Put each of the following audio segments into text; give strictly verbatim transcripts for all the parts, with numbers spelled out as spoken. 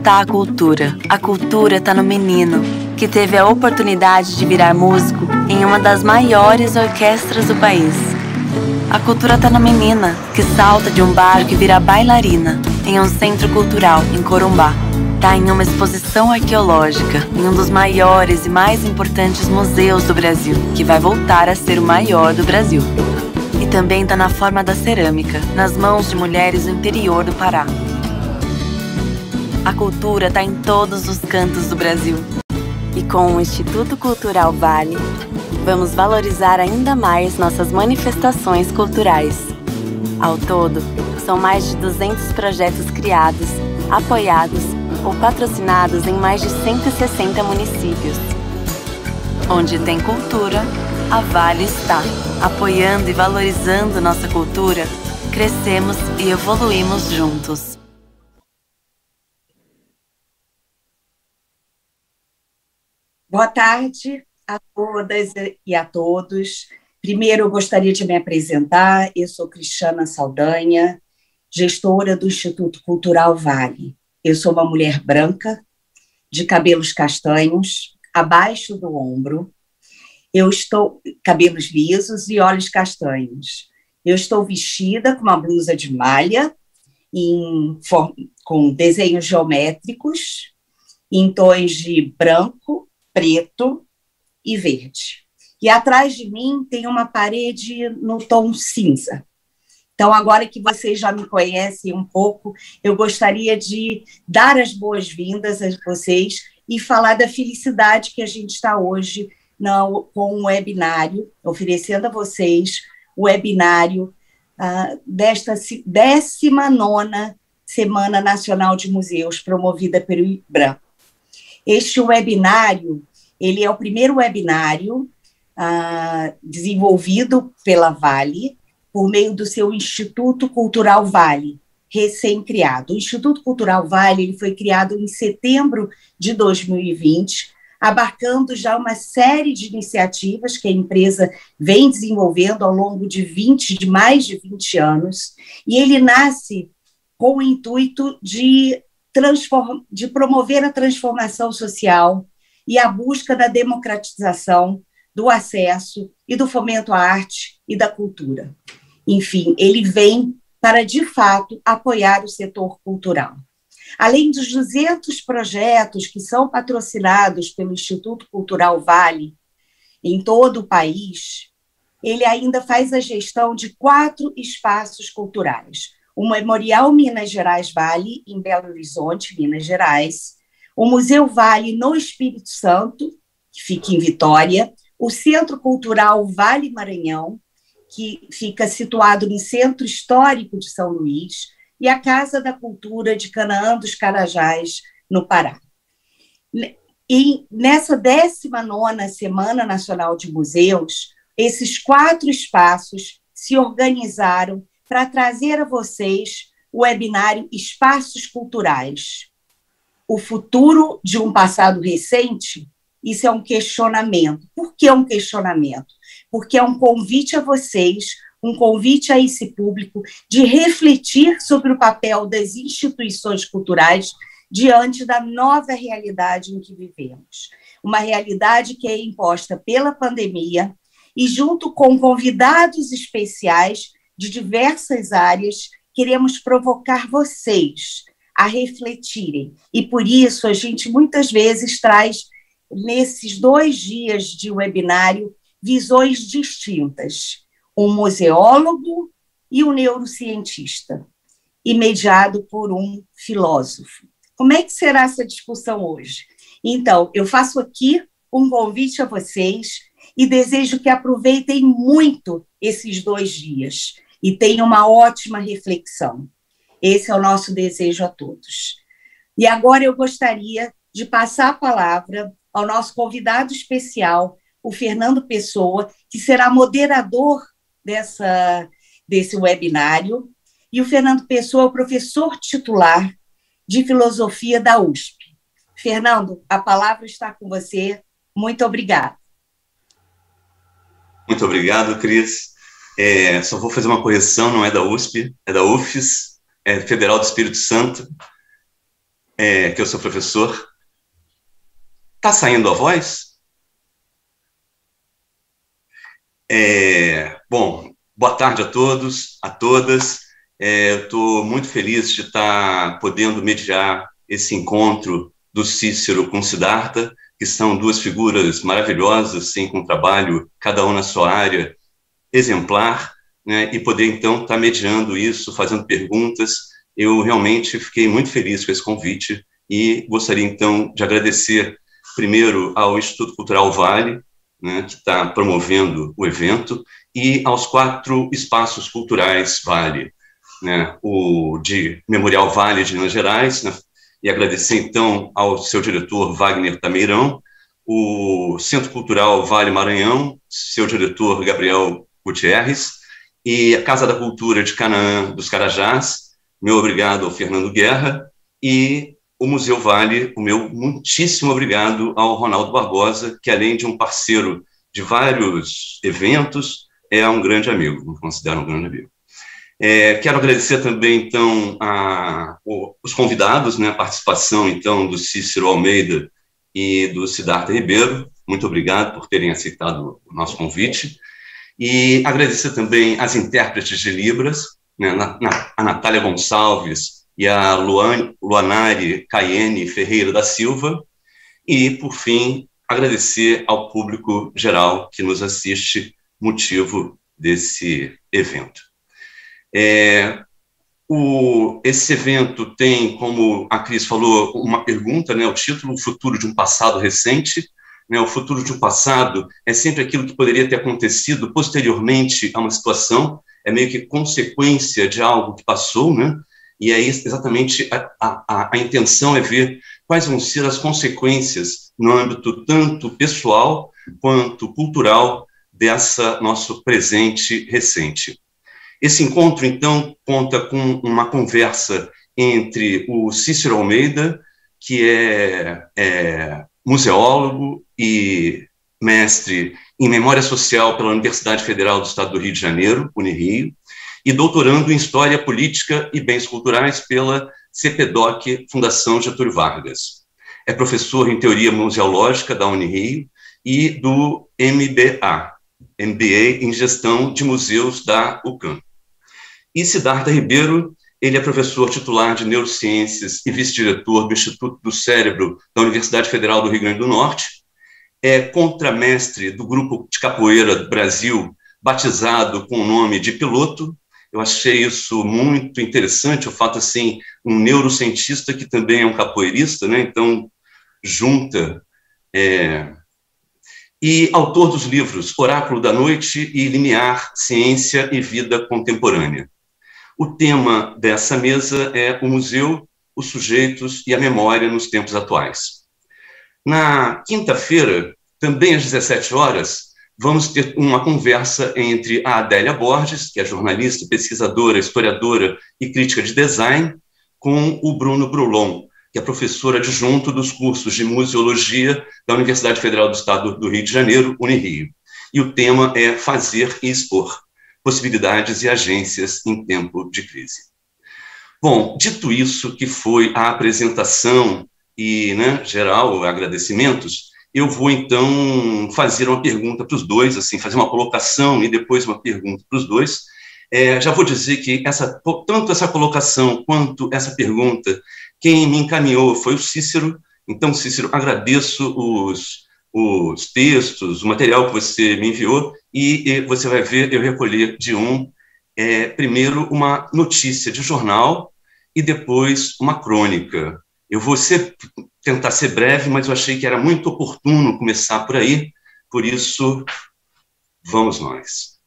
tá a cultura? A cultura tá no menino, que teve a oportunidade de virar músico em uma das maiores orquestras do país. A cultura tá na menina, que salta de um barco e vira bailarina em um centro cultural em Corumbá. Tá em uma exposição arqueológica em um dos maiores e mais importantes museus do Brasil, que vai voltar a ser o maior do Brasil. E também tá na forma da cerâmica, nas mãos de mulheres do interior do Pará. A cultura tá em todos os cantos do Brasil. E com o Instituto Cultural Vale, vamos valorizar ainda mais nossas manifestações culturais. Ao todo, são mais de duzentos projetos criados, apoiados ou patrocinados em mais de cento e sessenta municípios. Onde tem cultura, a Vale está. Apoiando e valorizando nossa cultura, crescemos e evoluímos juntos. Boa tarde a todas e a todos. Primeiro, eu gostaria de me apresentar. Eu sou Cristiana Saldanha, gestora do Instituto Cultural Vale. Eu sou uma mulher branca, de cabelos castanhos, abaixo do ombro. Eu estou cabelos lisos e olhos castanhos. Eu estou vestida com uma blusa de malha, em, com desenhos geométricos, em tons de branco, preto e verde. E atrás de mim tem uma parede no tom cinza. Então, agora que vocês já me conhecem um pouco, eu gostaria de dar as boas-vindas a vocês e falar da felicidade que a gente está hoje no, com o webinário, oferecendo a vocês o webinário uh, desta décima nona Semana Nacional de Museus, promovida pelo IBRAM. Este webinário, ele é o primeiro webinário uh, desenvolvido pela Vale, por meio do seu Instituto Cultural Vale, recém-criado. O Instituto Cultural Vale ele foi criado em setembro de dois mil e vinte, abarcando já uma série de iniciativas que a empresa vem desenvolvendo ao longo de, vinte, de mais de vinte anos, e ele nasce com o intuito de de promover a transformação social e a busca da democratização, do acesso e do fomento à arte e da cultura. Enfim, ele vem para, de fato, apoiar o setor cultural. Além dos duzentos projetos que são patrocinados pelo Instituto Cultural Vale em todo o país, ele ainda faz a gestão de quatro espaços culturais: o Memorial Minas Gerais Vale, em Belo Horizonte, Minas Gerais, o Museu Vale no Espírito Santo, que fica em Vitória, o Centro Cultural Vale Maranhão, que fica situado no Centro Histórico de São Luís, e a Casa da Cultura de Canaã dos Carajás, no Pará. E nessa décima nona Semana Nacional de Museus, esses quatro espaços se organizaram para trazer a vocês o webinário Espaços Culturais. O futuro de um passado recente, isso é um questionamento. Por que um questionamento? Porque é um convite a vocês, um convite a esse público de refletir sobre o papel das instituições culturais diante da nova realidade em que vivemos. Uma realidade que é imposta pela pandemia e, junto com convidados especiais de diversas áreas, queremos provocar vocês a refletirem. E, por isso, a gente muitas vezes traz, nesses dois dias de webinário, visões distintas. Um museólogo e um neurocientista, e mediado por um filósofo. Como é que será essa discussão hoje? Então, eu faço aqui um convite a vocês e desejo que aproveitem muito esses dois dias e tenham uma ótima reflexão. Esse é o nosso desejo a todos. E agora eu gostaria de passar a palavra ao nosso convidado especial, o Fernando Pessoa, que será moderador dessa, desse webinário. E o Fernando Pessoa é o professor titular de Filosofia da U S P. Fernando, a palavra está com você. Muito obrigada. Muito obrigado, Cris. É, só vou fazer uma correção, não é da U S P, é da U F S, é Federal do Espírito Santo. é, que eu sou professor. Tá saindo a voz? É, bom, boa tarde a todos, a todas. É, eu estou muito feliz de estar podendo mediar esse encontro do Cícero com Siddhartha, que são duas figuras maravilhosas, sim, com trabalho, cada um na sua área, exemplar, né, e poder, então, estar mediando isso, fazendo perguntas. Eu realmente fiquei muito feliz com esse convite e gostaria, então, de agradecer, primeiro, ao Instituto Cultural Vale, né, que está promovendo o evento, e aos quatro espaços culturais Vale, né, o de Memorial Vale de Minas Gerais, né, e agradecer, então, ao seu diretor Wagner Tameirão, o Centro Cultural Vale Maranhão, seu diretor Gabriel Gutierrez, e a Casa da Cultura de Canaã dos Carajás, meu obrigado ao Fernando Guerra, e o Museu Vale, o meu muitíssimo obrigado ao Ronaldo Barbosa, que além de um parceiro de vários eventos, é um grande amigo, me considero um grande amigo. É, quero agradecer também, então, a, os convidados, né, a participação, então, do Cícero Almeida e do Siddhartha Ribeiro. Muito obrigado por terem aceitado o nosso convite. E agradecer também às intérpretes de Libras, né, na, na, a Natália Gonçalves e a Luan, Luanari Caiene Ferreira da Silva. E, por fim, agradecer ao público geral que nos assiste, motivo desse evento. É, o, esse evento tem, como a Cris falou, uma pergunta, né, o título, o futuro de um passado recente. Né, o futuro de um passado é sempre aquilo que poderia ter acontecido posteriormente a uma situação, é meio que consequência de algo que passou, né, e aí exatamente a, a, a intenção é ver quais vão ser as consequências no âmbito tanto pessoal quanto cultural dessa nosso presente recente. Esse encontro, então, conta com uma conversa entre o Cícero Almeida, que é, é museólogo e mestre em Memória Social pela Universidade Federal do Estado do Rio de Janeiro, Unirio, e doutorando em História Política e Bens Culturais pela CEPEDOC, Fundação Getúlio Vargas. É professor em Teoria Museológica da Unirio e do M B A, M B A em Gestão de Museus da UCAM. E Siddhartha Ribeiro, ele é professor titular de Neurociências e vice-diretor do Instituto do Cérebro da Universidade Federal do Rio Grande do Norte, é contramestre do Grupo de Capoeira do Brasil, batizado com o nome de Piloto. Eu achei isso muito interessante, o fato, assim, um neurocientista que também é um capoeirista, né, então junta... É, e autor dos livros Oráculo da Noite e Limiar, Ciência e Vida Contemporânea. O tema dessa mesa é o museu, os sujeitos e a memória nos tempos atuais. Na quinta-feira, também às dezessete horas, vamos ter uma conversa entre a Adélia Borges, que é jornalista, pesquisadora, historiadora e crítica de design, com o Bruno Brulon, que é professor adjunto dos cursos de museologia da Universidade Federal do Estado do Rio de Janeiro, Unirio. E o tema é Fazer e Expor, possibilidades e agências em tempo de crise. Bom, dito isso, que foi a apresentação e, né, geral, agradecimentos, eu vou, então, fazer uma pergunta para os dois, assim, fazer uma colocação e depois uma pergunta para os dois. É, já vou dizer que essa, tanto essa colocação quanto essa pergunta, quem me encaminhou foi o Cícero. Então, Cícero, agradeço os... os textos, o material que você me enviou, e, e você vai ver, eu recolhi de um, é, primeiro uma notícia de jornal e depois uma crônica. Eu vou ser, tentar ser breve, mas eu achei que era muito oportuno começar por aí, por isso, vamos nós.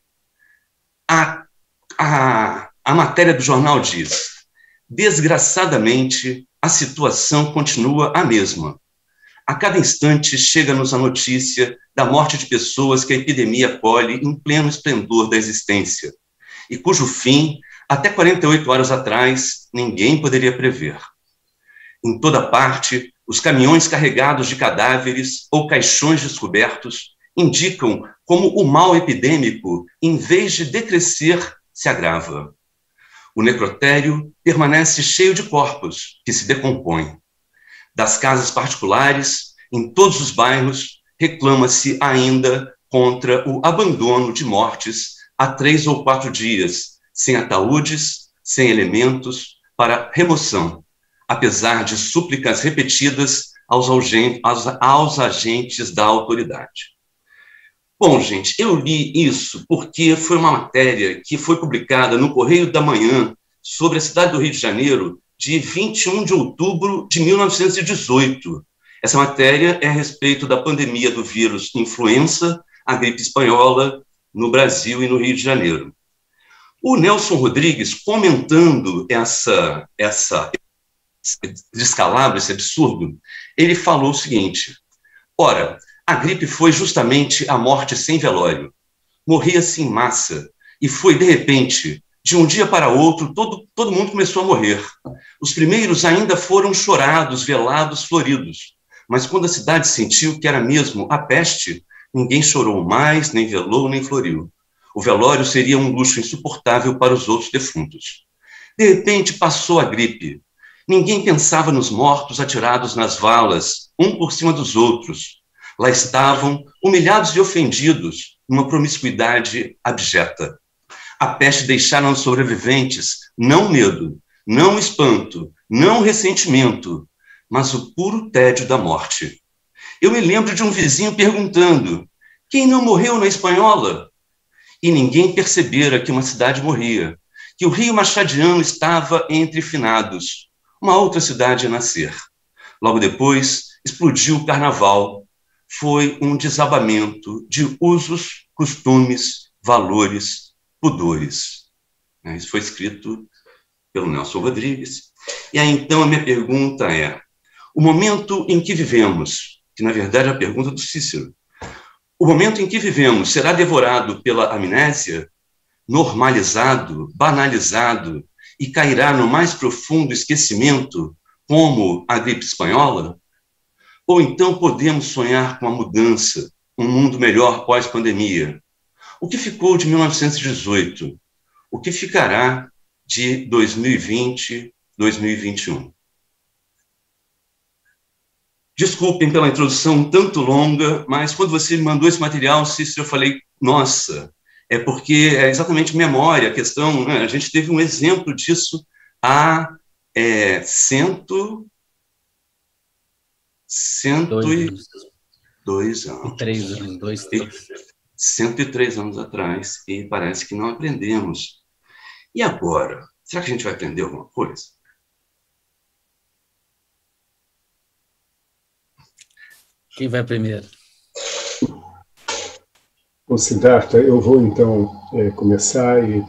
A, a, a matéria do jornal diz: desgraçadamente, a situação continua a mesma. A cada instante chega-nos a notícia da morte de pessoas que a epidemia colhe em pleno esplendor da existência, e cujo fim, até quarenta e oito horas atrás, ninguém poderia prever. Em toda parte, os caminhões carregados de cadáveres ou caixões descobertos indicam como o mal epidêmico, em vez de decrescer, se agrava. O necrotério permanece cheio de corpos que se decompõem. das casas particulares, em todos os bairros, reclama-se ainda contra o abandono de mortes há três ou quatro dias, sem ataúdes, sem elementos para remoção, apesar de súplicas repetidas aos, aos, aos agentes da autoridade. Bom, gente, eu li isso porque foi uma matéria que foi publicada no Correio da Manhã sobre a cidade do Rio de Janeiro de vinte e um de outubro de mil novecentos e dezoito. Essa matéria é a respeito da pandemia do vírus influenza, a gripe espanhola, no Brasil e no Rio de Janeiro. O Nelson Rodrigues, comentando essa, essa, esse descalabro, esse absurdo, ele falou o seguinte: ora, a gripe foi justamente a morte sem velório. Morria-se em massa, e foi, de repente, de um dia para outro, todo, todo mundo começou a morrer. Os primeiros ainda foram chorados, velados, floridos. Mas quando a cidade sentiu que era mesmo a peste, ninguém chorou mais, nem velou, nem floriu. O velório seria um luxo insuportável para os outros defuntos. De repente, passou a gripe. Ninguém pensava nos mortos atirados nas valas, um por cima dos outros. Lá estavam, humilhados e ofendidos, numa promiscuidade abjeta. A peste deixara nos sobreviventes não medo, não espanto, não ressentimento, mas o puro tédio da morte. Eu me lembro de um vizinho perguntando: quem não morreu na Espanhola? E ninguém percebera que uma cidade morria, que o Rio Machadiano estava entre finados, uma outra cidade a nascer. Logo depois, explodiu o carnaval. Foi um desabamento de usos, costumes, valores, pudores. Isso foi escrito pelo Nelson Rodrigues. E aí, então, a minha pergunta é: o momento em que vivemos, que na verdade é a pergunta do Cícero, o momento em que vivemos será devorado pela amnésia, normalizado, banalizado e cairá no mais profundo esquecimento, como a gripe espanhola? Ou então podemos sonhar com a mudança, um mundo melhor pós-pandemia? O que ficou de mil novecentos e dezoito? O que ficará de dois mil e vinte, dois mil e vinte e um? Desculpem pela introdução tanto longa, mas quando você me mandou esse material, Cícero, eu falei, nossa, é porque é exatamente memória, a questão, né? A gente teve um exemplo disso há é, cento, cento e dois anos. Três anos, dois, três. cento e três anos atrás, e parece que não aprendemos. E agora? Será que a gente vai aprender alguma coisa? Quem vai primeiro? Bom, Siddhartha, eu vou então é, começar e,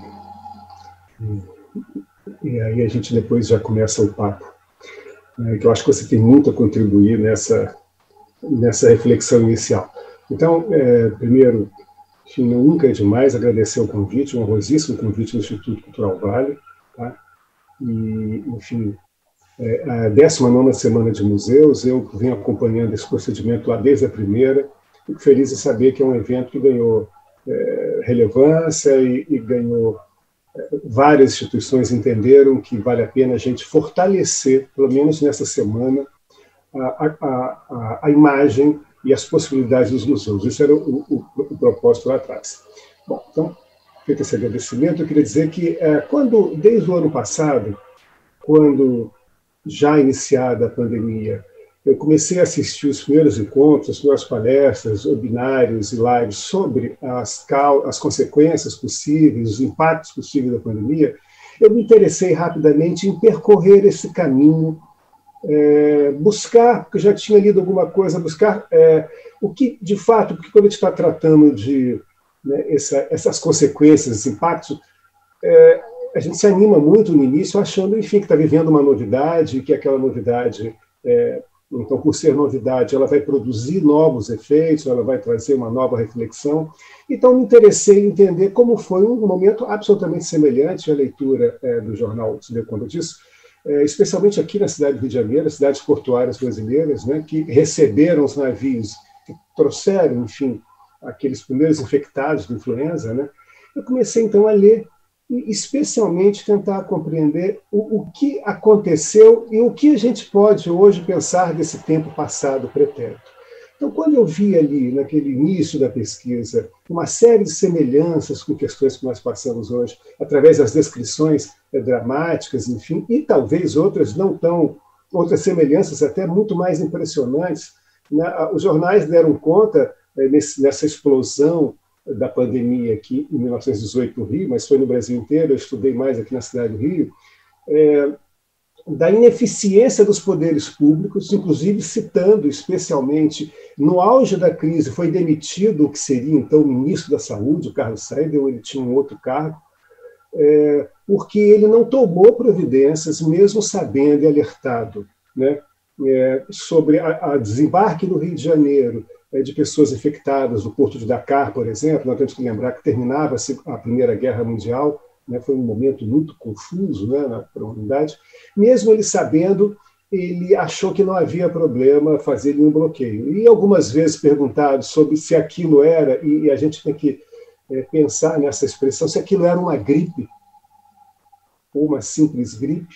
e, e aí a gente depois já começa o papo. É, que eu acho que você tem muito a contribuir nessa, nessa reflexão inicial. Então, é, primeiro, enfim, nunca é demais agradecer o convite, um honrosíssimo convite do Instituto Cultural Vale, tá? E, enfim, é, a décima nona Semana de Museus, eu venho acompanhando esse procedimento lá desde a primeira. Fico feliz em saber que é um evento que ganhou é, relevância e, e ganhou... É, várias instituições entenderam que vale a pena a gente fortalecer, pelo menos nessa semana, a, a, a, a imagem e as possibilidades dos museus. Esse era o, o, o propósito lá atrás. Bom, então, feito esse agradecimento, eu queria dizer que, é, quando, desde o ano passado, quando já iniciada a pandemia, eu comecei a assistir os primeiros encontros, as primeiras palestras, webinários e lives sobre as, as consequências possíveis, os impactos possíveis da pandemia, eu me interessei rapidamente em percorrer esse caminho, é, buscar, porque eu já tinha lido alguma coisa, buscar é, o que, de fato, porque quando a gente está tratando de, né, essa, essas consequências, esses impactos, é, a gente se anima muito no início, achando, enfim, que está vivendo uma novidade, que aquela novidade, é, então, por ser novidade, ela vai produzir novos efeitos, ela vai trazer uma nova reflexão. Então, me interessei em entender como foi um momento absolutamente semelhante à leitura é, do jornal, se deu conta disso, é, especialmente aqui na cidade do Rio de Janeiro, as cidades portuárias brasileiras, né, que receberam os navios, que trouxeram, enfim, aqueles primeiros infectados de influenza, né. Eu comecei, então, a ler e especialmente tentar compreender o, o que aconteceu e o que a gente pode hoje pensar desse tempo passado pretérito. Então, quando eu vi ali, naquele início da pesquisa, uma série de semelhanças com questões que nós passamos hoje, através das descrições é, dramáticas, enfim, e talvez outras não tão, outras semelhanças até muito mais impressionantes, né? Os jornais deram conta, é, nesse, nessa explosão da pandemia aqui em mil novecentos e dezoito no Rio, mas foi no Brasil inteiro, eu estudei mais aqui na cidade do Rio, é, da ineficiência dos poderes públicos, inclusive citando especialmente, no auge da crise, foi demitido o que seria então o ministro da Saúde, o Carlos Seidel, ele tinha um outro cargo, é, porque ele não tomou providências, mesmo sabendo e alertado, né, é, sobre a, a desembarque no Rio de Janeiro, é, de pessoas infectadas no Porto de Dakar, por exemplo. Nós temos que lembrar que terminava-se a Primeira Guerra Mundial, né, foi um momento muito confuso, né, para a humanidade. Mesmo ele sabendo, ele achou que não havia problema fazer um bloqueio. E algumas vezes perguntado sobre se aquilo era, e a gente tem que é, pensar nessa expressão, se aquilo era uma gripe, ou uma simples gripe,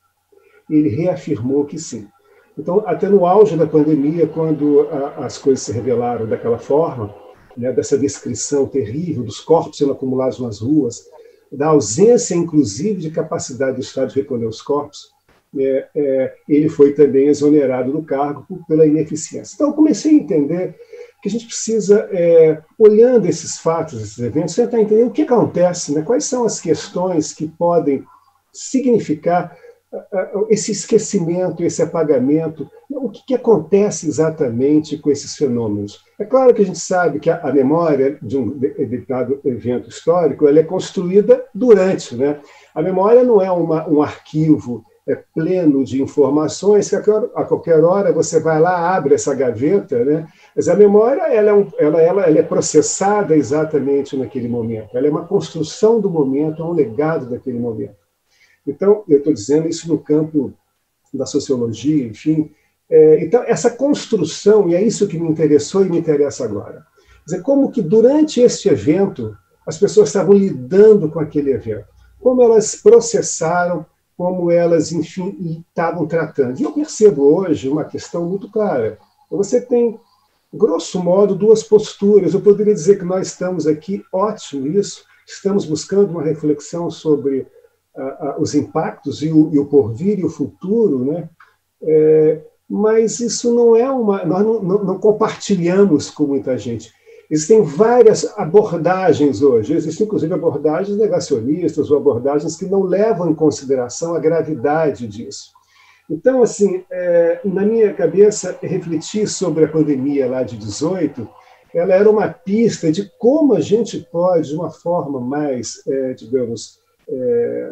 ele reafirmou que sim. Então, até no auge da pandemia, quando a, as coisas se revelaram daquela forma, né, dessa descrição terrível dos corpos sendo acumulados nas ruas, da ausência, inclusive, de capacidade do Estado de recolher os corpos, é, é, ele foi também exonerado do cargo por, pela ineficiência. Então, eu comecei a entender que a gente precisa, é, olhando esses fatos, esses eventos, tentar entender o que acontece, né, quais são as questões que podem significar esse esquecimento, esse apagamento, o que, que acontece exatamente com esses fenômenos. É claro que a gente sabe que a, a memória de um determinado evento histórico ela é construída durante, né? A memória não é uma, um arquivo é, pleno de informações que a, a qualquer hora você vai lá, abre essa gaveta, né? Mas a memória ela é, um, ela, ela, ela é processada exatamente naquele momento. Ela é uma construção do momento, é um legado daquele momento. Então, eu estou dizendo isso no campo da sociologia, enfim. É, então, essa construção, e é isso que me interessou e me interessa agora. Quer dizer, como que durante este evento as pessoas estavam lidando com aquele evento, como elas processaram, como elas, enfim, estavam tratando. E eu percebo hoje uma questão muito clara. Você tem, grosso modo, duas posturas. Eu poderia dizer que nós estamos aqui, ótimo isso, estamos buscando uma reflexão sobre os impactos e o, e o porvir e o futuro, né? É, mas isso não é uma... Nós não, não, não compartilhamos com muita gente. Existem várias abordagens hoje, existem inclusive abordagens negacionistas ou abordagens que não levam em consideração a gravidade disso. Então, assim, é, na minha cabeça, refletir sobre a pandemia lá de dezoito, ela era uma pista de como a gente pode, de uma forma mais, é, digamos, é,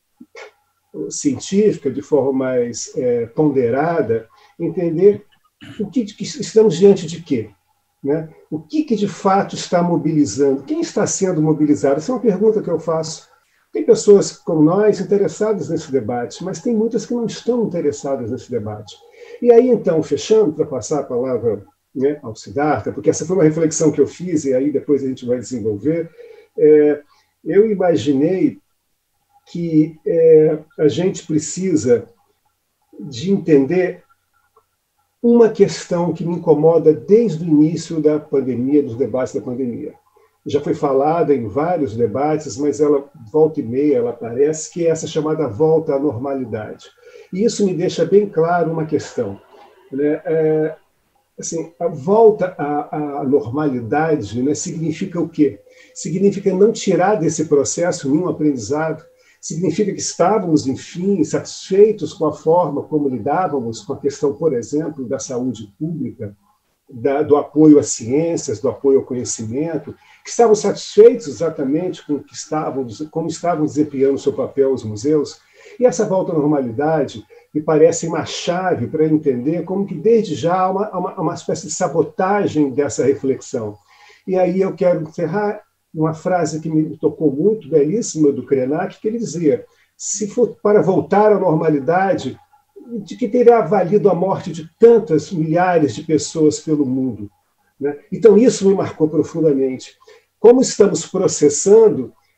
científica, de forma mais é, ponderada, entender o que, que estamos diante de quê, né? O que, que de fato está mobilizando, quem está sendo mobilizado? Essa é uma pergunta que eu faço. Tem pessoas como nós interessadas nesse debate, mas tem muitas que não estão interessadas nesse debate. E aí, então, fechando, para passar a palavra, né, ao Siddhartha, porque essa foi uma reflexão que eu fiz, e aí depois a gente vai desenvolver, é, eu imaginei que é, a gente precisa de entender uma questão que me incomoda desde o início da pandemia, dos debates da pandemia. Já foi falada em vários debates, mas ela, volta e meia, ela aparece, que é essa chamada volta à normalidade. E isso me deixa bem claro uma questão, né? É, assim, a volta à, à normalidade, né, significa o quê? Significa não tirar desse processo nenhum aprendizado. Significa que estávamos, enfim, satisfeitos com a forma como lidávamos com a questão, por exemplo, da saúde pública, da, do apoio às ciências, do apoio ao conhecimento, que estavam satisfeitos exatamente com o que estavam, como estavam desempenhando o seu papel os museus. E essa volta à normalidade me parece uma chave para entender como que, desde já, há uma, uma, uma espécie de sabotagem dessa reflexão. E aí eu quero encerrar uma frase que me tocou muito, belíssima, do Krenak, que ele dizia: se for para voltar à normalidade, de que teria valido a morte de tantas milhares de pessoas pelo mundo, né? Então, isso me marcou profundamente. Como estamos processando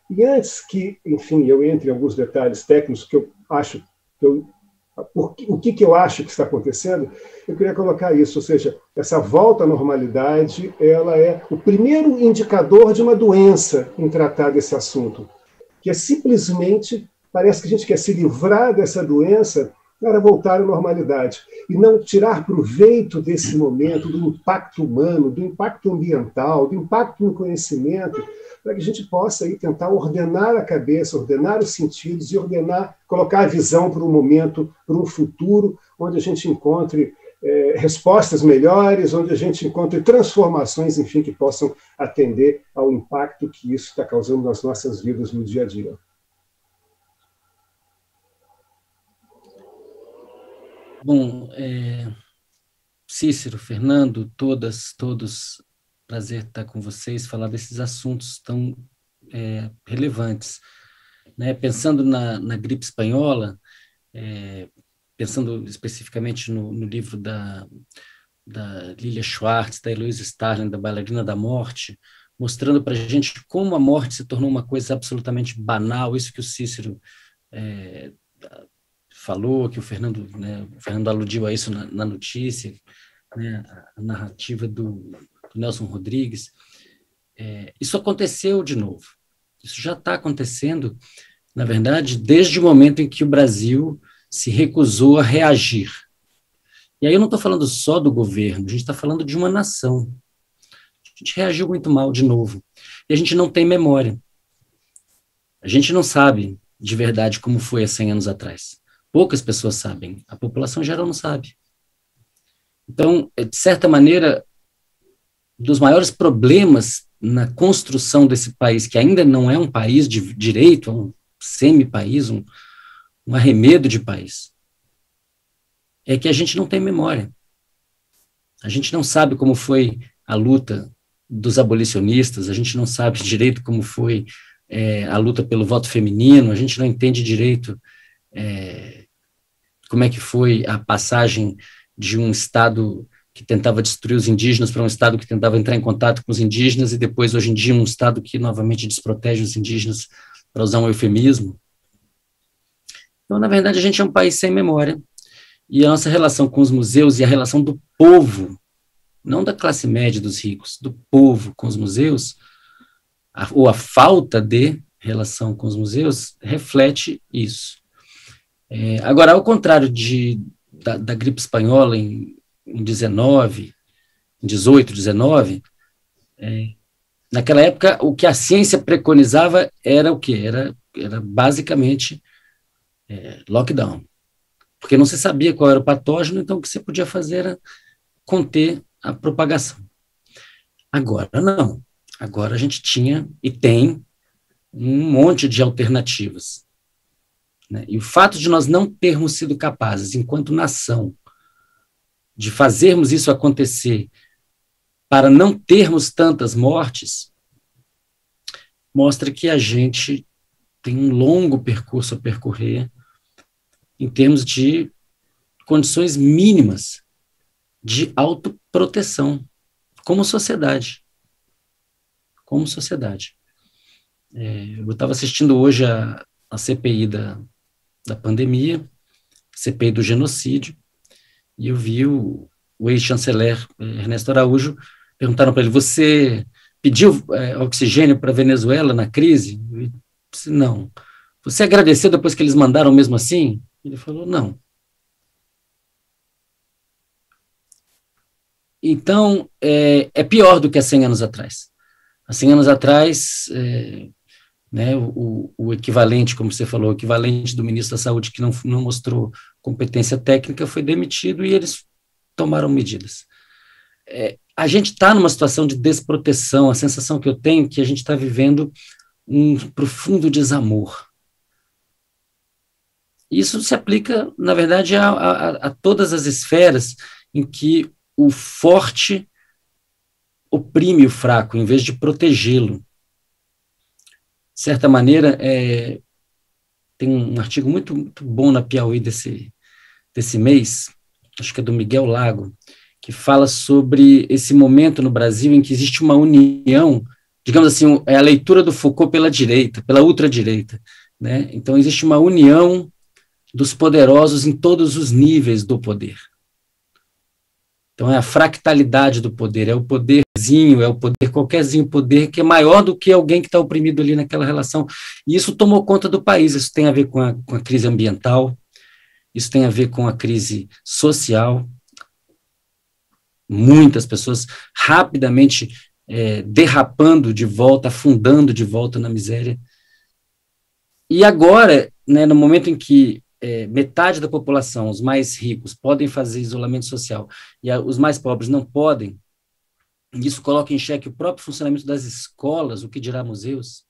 E antes que, enfim, eu entre em alguns detalhes técnicos que eu acho, que eu, o que, que eu acho que está acontecendo, eu queria colocar isso, ou seja, essa volta à normalidade, ela é o primeiro indicador de uma doença em tratar desse assunto, que é simplesmente, parece que a gente quer se livrar dessa doença para voltar à normalidade, e não tirar proveito desse momento, do impacto humano, do impacto ambiental, do impacto no conhecimento, para que a gente possa aí tentar ordenar a cabeça, ordenar os sentidos e ordenar, colocar a visão para um momento, para um futuro, onde a gente encontre é, respostas melhores, onde a gente encontre transformações, enfim, que possam atender ao impacto que isso está causando nas nossas vidas no dia a dia. Bom, é, Cícero, Fernando, todas, todos, prazer estar com vocês, falar desses assuntos tão é, relevantes. Né? Pensando na, na gripe espanhola, é, pensando especificamente no, no livro da, da Lilia Schwartz, da Eloise Starling, da Bailarina da Morte, mostrando para a gente como a morte se tornou uma coisa absolutamente banal, isso que o Cícero é, falou, que o Fernando, né, o Fernando aludiu a isso na, na notícia, né, a narrativa do, do Nelson Rodrigues. É, isso aconteceu de novo. Isso já está acontecendo, na verdade, desde o momento em que o Brasil se recusou a reagir. E aí eu não estou falando só do governo, a gente está falando de uma nação. A gente reagiu muito mal de novo. E a gente não tem memória. A gente não sabe de verdade como foi há cem anos atrás. Poucas pessoas sabem, a população geral não sabe. Então, de certa maneira, dos maiores problemas na construção desse país, que ainda não é um país de direito, é um semi-país, um, um arremedo de país, é que a gente não tem memória. A gente não sabe como foi a luta dos abolicionistas, a gente não sabe direito como foi é, a luta pelo voto feminino, a gente não entende direito É, como é que foi a passagem de um Estado que tentava destruir os indígenas para um Estado que tentava entrar em contato com os indígenas, e depois, hoje em dia, um Estado que novamente desprotege os indígenas, para usar um eufemismo. Então, na verdade, a gente é um país sem memória, e a nossa relação com os museus e a relação do povo, não da classe média dos ricos, do povo com os museus, a, ou a falta de relação com os museus, reflete isso. É, agora, ao contrário de, da, da gripe espanhola em, em dezenove, em dezoito, dezenove, é, naquela época o que a ciência preconizava era o quê? Era, era basicamente é, lockdown, porque não se sabia qual era o patógeno, então o que você podia fazer era conter a propagação. Agora não, agora a gente tinha e tem um monte de alternativas. Né? E o fato de nós não termos sido capazes, enquanto nação, de fazermos isso acontecer para não termos tantas mortes, mostra que a gente tem um longo percurso a percorrer em termos de condições mínimas de autoproteção, como sociedade. Como sociedade. É, eu estava assistindo hoje a, a C P I da da pandemia, C P I do genocídio, e eu vi o, o ex-chanceler Ernesto Araújo, perguntaram para ele, você pediu é, oxigênio para a Venezuela na crise? Ele disse, não. Você agradeceu depois que eles mandaram mesmo assim? Ele falou, não. Então, é, é pior do que há cem anos atrás. Há cem anos atrás, é, né, o, o equivalente, como você falou, o equivalente do ministro da Saúde que não, não mostrou competência técnica foi demitido e eles tomaram medidas. É, a gente está numa situação de desproteção, a sensação que eu tenho é que a gente está vivendo um profundo desamor. Isso se aplica, na verdade, a, a, a todas as esferas em que o forte oprime o fraco, em vez de protegê-lo. De certa maneira, é, tem um artigo muito, muito bom na Piauí desse, desse mês, acho que é do Miguel Lago, que fala sobre esse momento no Brasil em que existe uma união digamos assim, é a leitura do Foucault pela direita, pela ultradireita, né? Então, existe uma união dos poderosos em todos os níveis do poder. Então, é a fractalidade do poder, é o poderzinho, é o poder, qualquerzinho poder, que é maior do que alguém que está oprimido ali naquela relação. E isso tomou conta do país, isso tem a ver com a, com a crise ambiental, isso tem a ver com a crise social. Muitas pessoas rapidamente é, derrapando de volta, afundando de volta na miséria. E agora, né, no momento em que É, metade da população, os mais ricos, podem fazer isolamento social e a, os mais pobres não podem, isso coloca em xeque o próprio funcionamento das escolas, o que dirá museus,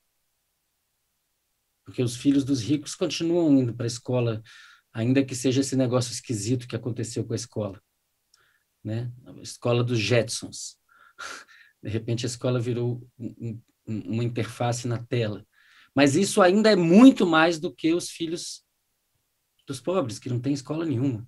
porque os filhos dos ricos continuam indo para a escola, ainda que seja esse negócio esquisito que aconteceu com a escola, né? A escola dos Jetsons. De repente a escola virou um, um, uma interface na tela, mas isso ainda é muito mais do que os filhos dos pobres, que não tem escola nenhuma,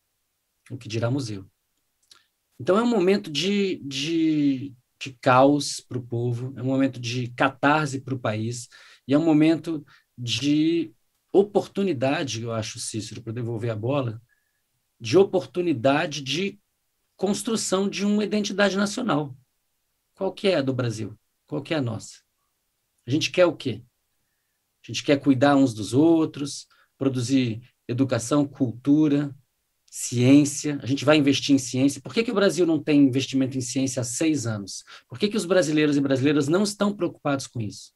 o que dirá museu. Então é um momento de, de, de caos para o povo, é um momento de catarse para o país, e é um momento de oportunidade, eu acho, Cícero, para devolver a bola, de oportunidade de construção de uma identidade nacional. Qual que é a do Brasil? Qual que é a nossa? A gente quer o quê? A gente quer cuidar uns dos outros, produzir educação, cultura, ciência. A gente vai investir em ciência. Por que que o Brasil não tem investimento em ciência há seis anos? Por que que os brasileiros e brasileiras não estão preocupados com isso?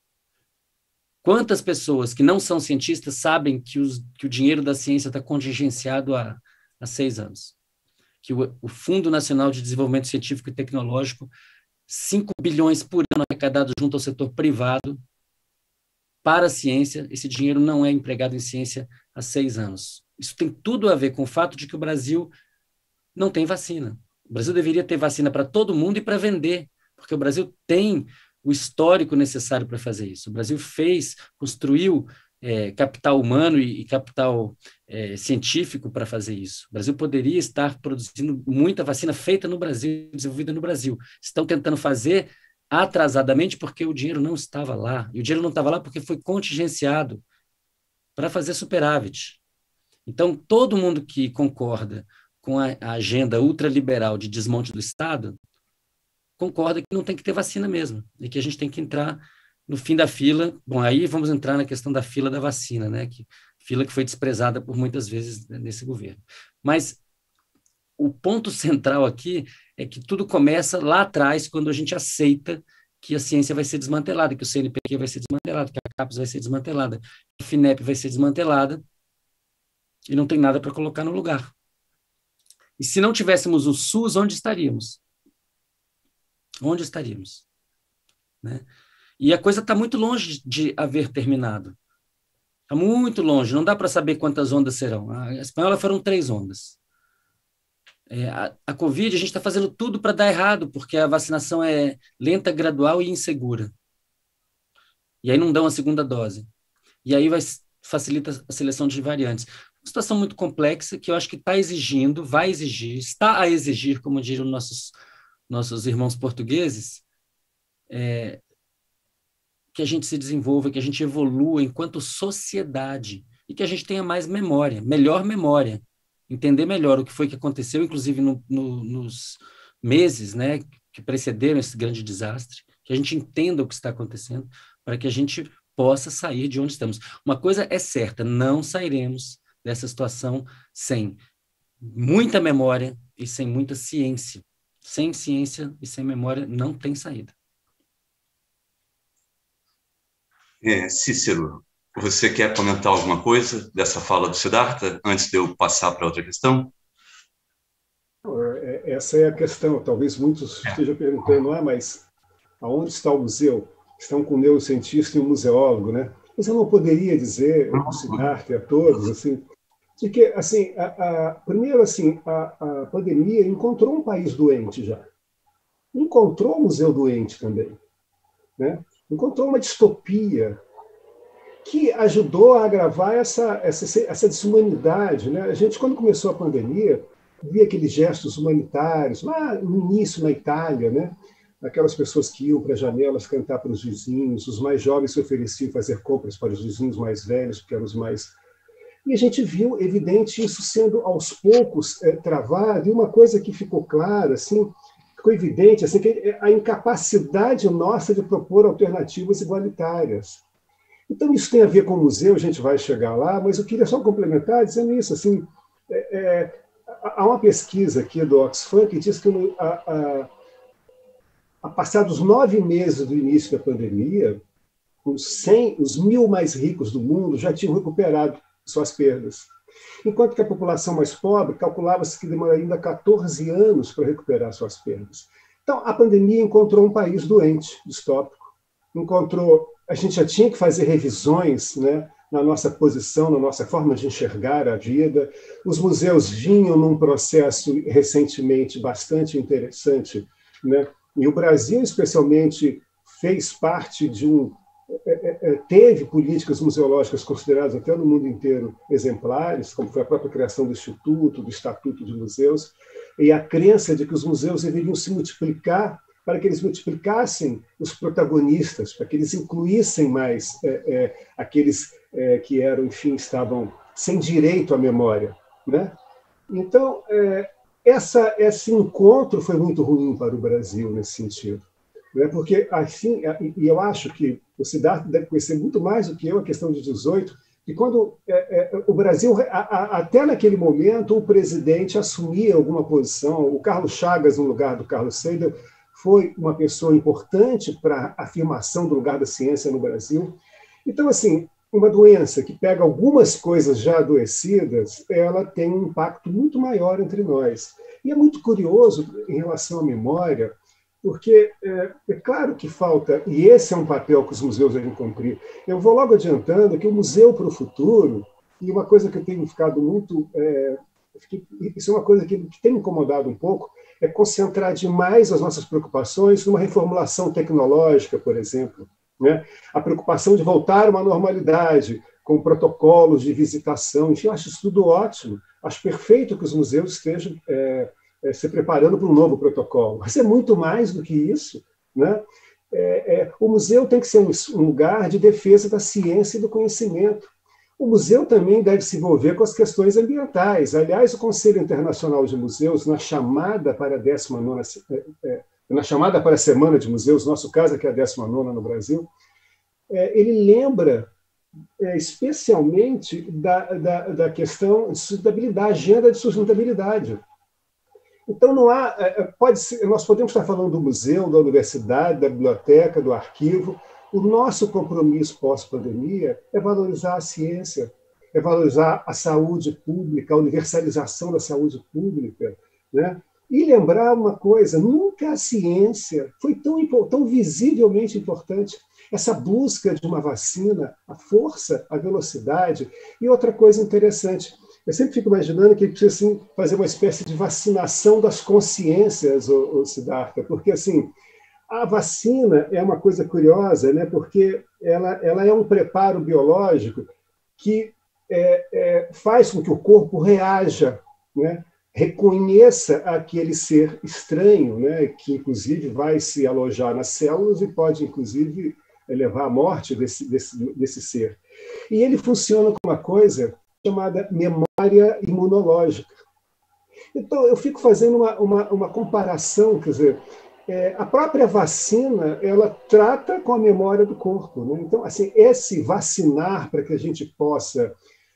Quantas pessoas que não são cientistas sabem que, os, que o dinheiro da ciência está contingenciado há, há seis anos? Que o, o Fundo Nacional de Desenvolvimento Científico e Tecnológico, cinco bilhões por ano arrecadados junto ao setor privado para a ciência, esse dinheiro não é empregado em ciência há seis anos. Isso tem tudo a ver com o fato de que o Brasil não tem vacina. O Brasil deveria ter vacina para todo mundo e para vender, porque o Brasil tem o histórico necessário para fazer isso. O Brasil fez, construiu é, capital humano e, e capital é, científico para fazer isso. O Brasil poderia estar produzindo muita vacina feita no Brasil, desenvolvida no Brasil. Estão tentando fazer atrasadamente porque o dinheiro não estava lá. E o dinheiro não estava lá porque foi contingenciado para fazer superávit. Então, todo mundo que concorda com a, a agenda ultraliberal de desmonte do Estado concorda que não tem que ter vacina mesmo, e que a gente tem que entrar no fim da fila. Bom, aí vamos entrar na questão da fila da vacina, né? Que, fila que foi desprezada por muitas vezes nesse governo. Mas o ponto central aqui é que tudo começa lá atrás, quando a gente aceita que a ciência vai ser desmantelada, que o C N Pq vai ser desmantelado, que a CAPES vai ser desmantelada, que a FINEP vai ser desmantelada, e não tem nada para colocar no lugar. E se não tivéssemos o SUS, onde estaríamos? Onde estaríamos? Né? E a coisa está muito longe de haver terminado. Está muito longe, não dá para saber quantas ondas serão. A espanhola foram três ondas. É, a, a Covid, a gente está fazendo tudo para dar errado, porque a vacinação é lenta, gradual e insegura. E aí não dão a segunda dose. E aí vai, facilita a seleção de variantes. Uma situação muito complexa que eu acho que está exigindo, vai exigir, está a exigir, como diriam nossos, nossos irmãos portugueses, é, que a gente se desenvolva, que a gente evolua enquanto sociedade e que a gente tenha mais memória, melhor memória, entender melhor o que foi que aconteceu, inclusive no, no, nos meses, né, que precederam esse grande desastre, que a gente entenda o que está acontecendo, para que a gente possa sair de onde estamos. Uma coisa é certa, não sairemos dessa situação sem muita memória e sem muita ciência. Sem ciência e sem memória não tem saída. É, Cícero, você quer comentar alguma coisa dessa fala do Siddhartha, antes de eu passar para outra questão? Essa é a questão. Talvez muitos estejam perguntando, ah, mas aonde está o museu? Estão com o neurocientista e o museólogo, né? Mas eu não poderia dizer ao Siddhartha e a todos, assim, de que, assim, a, a, primeiro, assim, a, a pandemia encontrou um país doente já. Encontrou um museu doente também, né? Encontrou uma distopia que ajudou a agravar essa, essa, essa desumanidade, né? A gente, quando começou a pandemia, via aqueles gestos humanitários, lá no início na Itália, né? aquelas pessoas que iam para as janelas cantar para os vizinhos, os mais jovens se ofereciam fazer compras para os vizinhos mais velhos, porque eram os mais... E a gente viu, evidente, isso sendo aos poucos é, travado, e uma coisa que ficou clara, assim, ficou evidente, assim, que a incapacidade nossa de propor alternativas igualitárias. Então, isso tem a ver com o museu, a gente vai chegar lá, mas eu queria só complementar dizendo isso, assim, é, é, há uma pesquisa aqui do Oxfam que diz que a, a, a passados nove meses do início da pandemia, os, cem, os mil mais ricos do mundo já tinham recuperado suas perdas. Enquanto que a população mais pobre calculava-se que demoraria ainda quatorze anos para recuperar suas perdas. Então, a pandemia encontrou um país doente, distópico, encontrou... A gente já tinha que fazer revisões, né, na nossa posição, na nossa forma de enxergar a vida. Os museus vinham num processo recentemente bastante interessante, né? E o Brasil, especialmente, fez parte de um... teve políticas museológicas consideradas até no mundo inteiro exemplares, como foi a própria criação do Instituto, do Estatuto de Museus, e a crença de que os museus deveriam se multiplicar para que eles multiplicassem os protagonistas, para que eles incluíssem mais é, é, aqueles é, que eram, enfim, estavam sem direito à memória, né? Então, é, essa, esse encontro foi muito ruim para o Brasil nesse sentido, né? Porque, assim, e eu acho que o Siddhartha deve conhecer muito mais do que eu a questão de dezoito, e quando é, é, o Brasil, a, a, até naquele momento, o presidente assumia alguma posição, o Carlos Chagas, no lugar do Carlos Seidel, foi uma pessoa importante para a afirmação do lugar da ciência no Brasil. Então, assim, uma doença que pega algumas coisas já adoecidas, ela tem um impacto muito maior entre nós. E é muito curioso em relação à memória, porque é, é claro que falta, e esse é um papel que os museus devem cumprir. Eu vou logo adiantando que o Museu para o Futuro, e uma coisa que eu tenho ficado muito... É, isso é uma coisa que, que tem me incomodado um pouco, é concentrar demais as nossas preocupações numa reformulação tecnológica, por exemplo, né? A preocupação de voltar a uma normalidade, com protocolos de visitação, enfim, eu acho isso tudo ótimo, acho perfeito que os museus estejam é, é, se preparando para um novo protocolo, mas é muito mais do que isso, né? É, é, o museu tem que ser um, um lugar de defesa da ciência e do conhecimento. O museu também deve se envolver com as questões ambientais. Aliás, o Conselho Internacional de Museus, na chamada para a décima nona, na chamada para a Semana de Museus, nosso caso aqui é a décima nona no Brasil, ele lembra especialmente da, da, da questão de sustentabilidade, agenda de sustentabilidade. Então, não há, pode ser, nós podemos estar falando do museu, da universidade, da biblioteca, do arquivo. O nosso compromisso pós-pandemia é valorizar a ciência, é valorizar a saúde pública, a universalização da saúde pública, né? E lembrar uma coisa, nunca a ciência foi tão, tão visivelmente importante. Essa busca de uma vacina, a força, a velocidade. E outra coisa interessante, eu sempre fico imaginando que precisa assim, fazer uma espécie de vacinação das consciências, o, o Siddhartha, porque assim, a vacina é uma coisa curiosa, né? Porque ela, ela é um preparo biológico que é, é, faz com que o corpo reaja, né? Reconheça aquele ser estranho, né? Que, inclusive, vai se alojar nas células e pode, inclusive, levar à morte desse, desse, desse ser. E ele funciona com uma coisa chamada memória imunológica. Então, eu fico fazendo uma, uma, uma comparação, quer dizer, É, a própria vacina, ela trata com a memória do corpo, né? Então, assim, esse vacinar para que a gente possa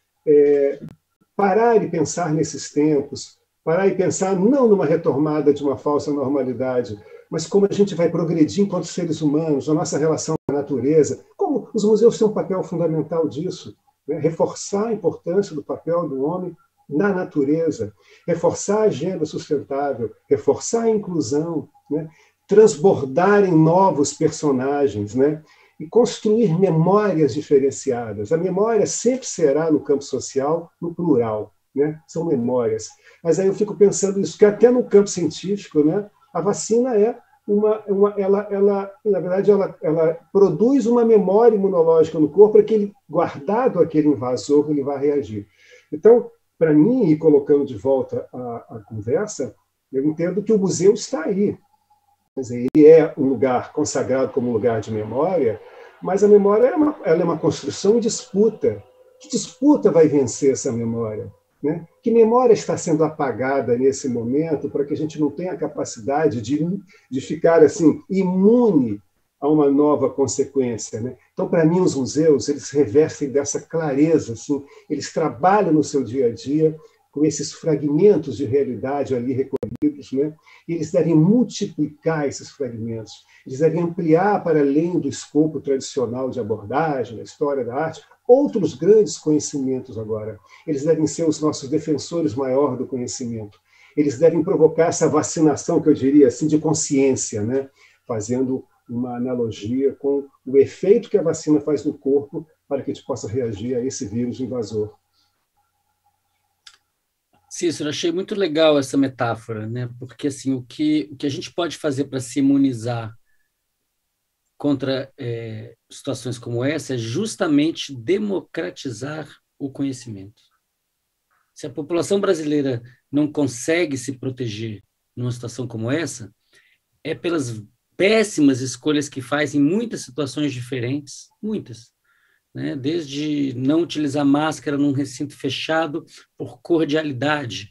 é, parar e pensar nesses tempos, parar e pensar não numa retomada de uma falsa normalidade, mas como a gente vai progredir enquanto seres humanos, a nossa relação com a natureza, como os museus têm um papel fundamental disso, né? Reforçar a importância do papel do homem na natureza, reforçar a agenda sustentável, reforçar a inclusão, né? Transbordar em novos personagens, né? E construir memórias diferenciadas. A memória sempre será, no campo social, no plural, né? São memórias. Mas aí eu fico pensando isso, que até no campo científico, né? A vacina é uma... uma ela, ela, na verdade, ela, ela produz uma memória imunológica no corpo para que, ele, guardado aquele invasor, ele vá reagir. Então, para mim, e colocando de volta a, a conversa, eu entendo que o museu está aí. Quer dizer, ele é um lugar consagrado como lugar de memória, mas a memória é uma, ela é uma construção em disputa. Que disputa vai vencer essa memória? Né? Que memória está sendo apagada nesse momento para que a gente não tenha a capacidade de, de ficar assim imune a uma nova consequência, né? Então, para mim, os museus eles revestem dessa clareza, assim, eles trabalham no seu dia a dia com esses fragmentos de realidade ali recolhidos, né? E eles devem multiplicar esses fragmentos, eles devem ampliar para além do escopo tradicional de abordagem, da história da arte, outros grandes conhecimentos agora. Eles devem ser os nossos defensores maior do conhecimento. Eles devem provocar essa vacinação, que eu diria assim, de consciência, né? Fazendo uma analogia com o efeito que a vacina faz no corpo para que a gente possa reagir a esse vírus invasor. Cícero, achei muito legal essa metáfora, né? Porque assim, o que, o que a gente pode fazer para se imunizar contra é, situações como essa é justamente democratizar o conhecimento. Se a população brasileira não consegue se proteger numa situação como essa, é pelas péssimas escolhas que faz em muitas situações diferentes, muitas, né? Desde não utilizar máscara num recinto fechado por cordialidade,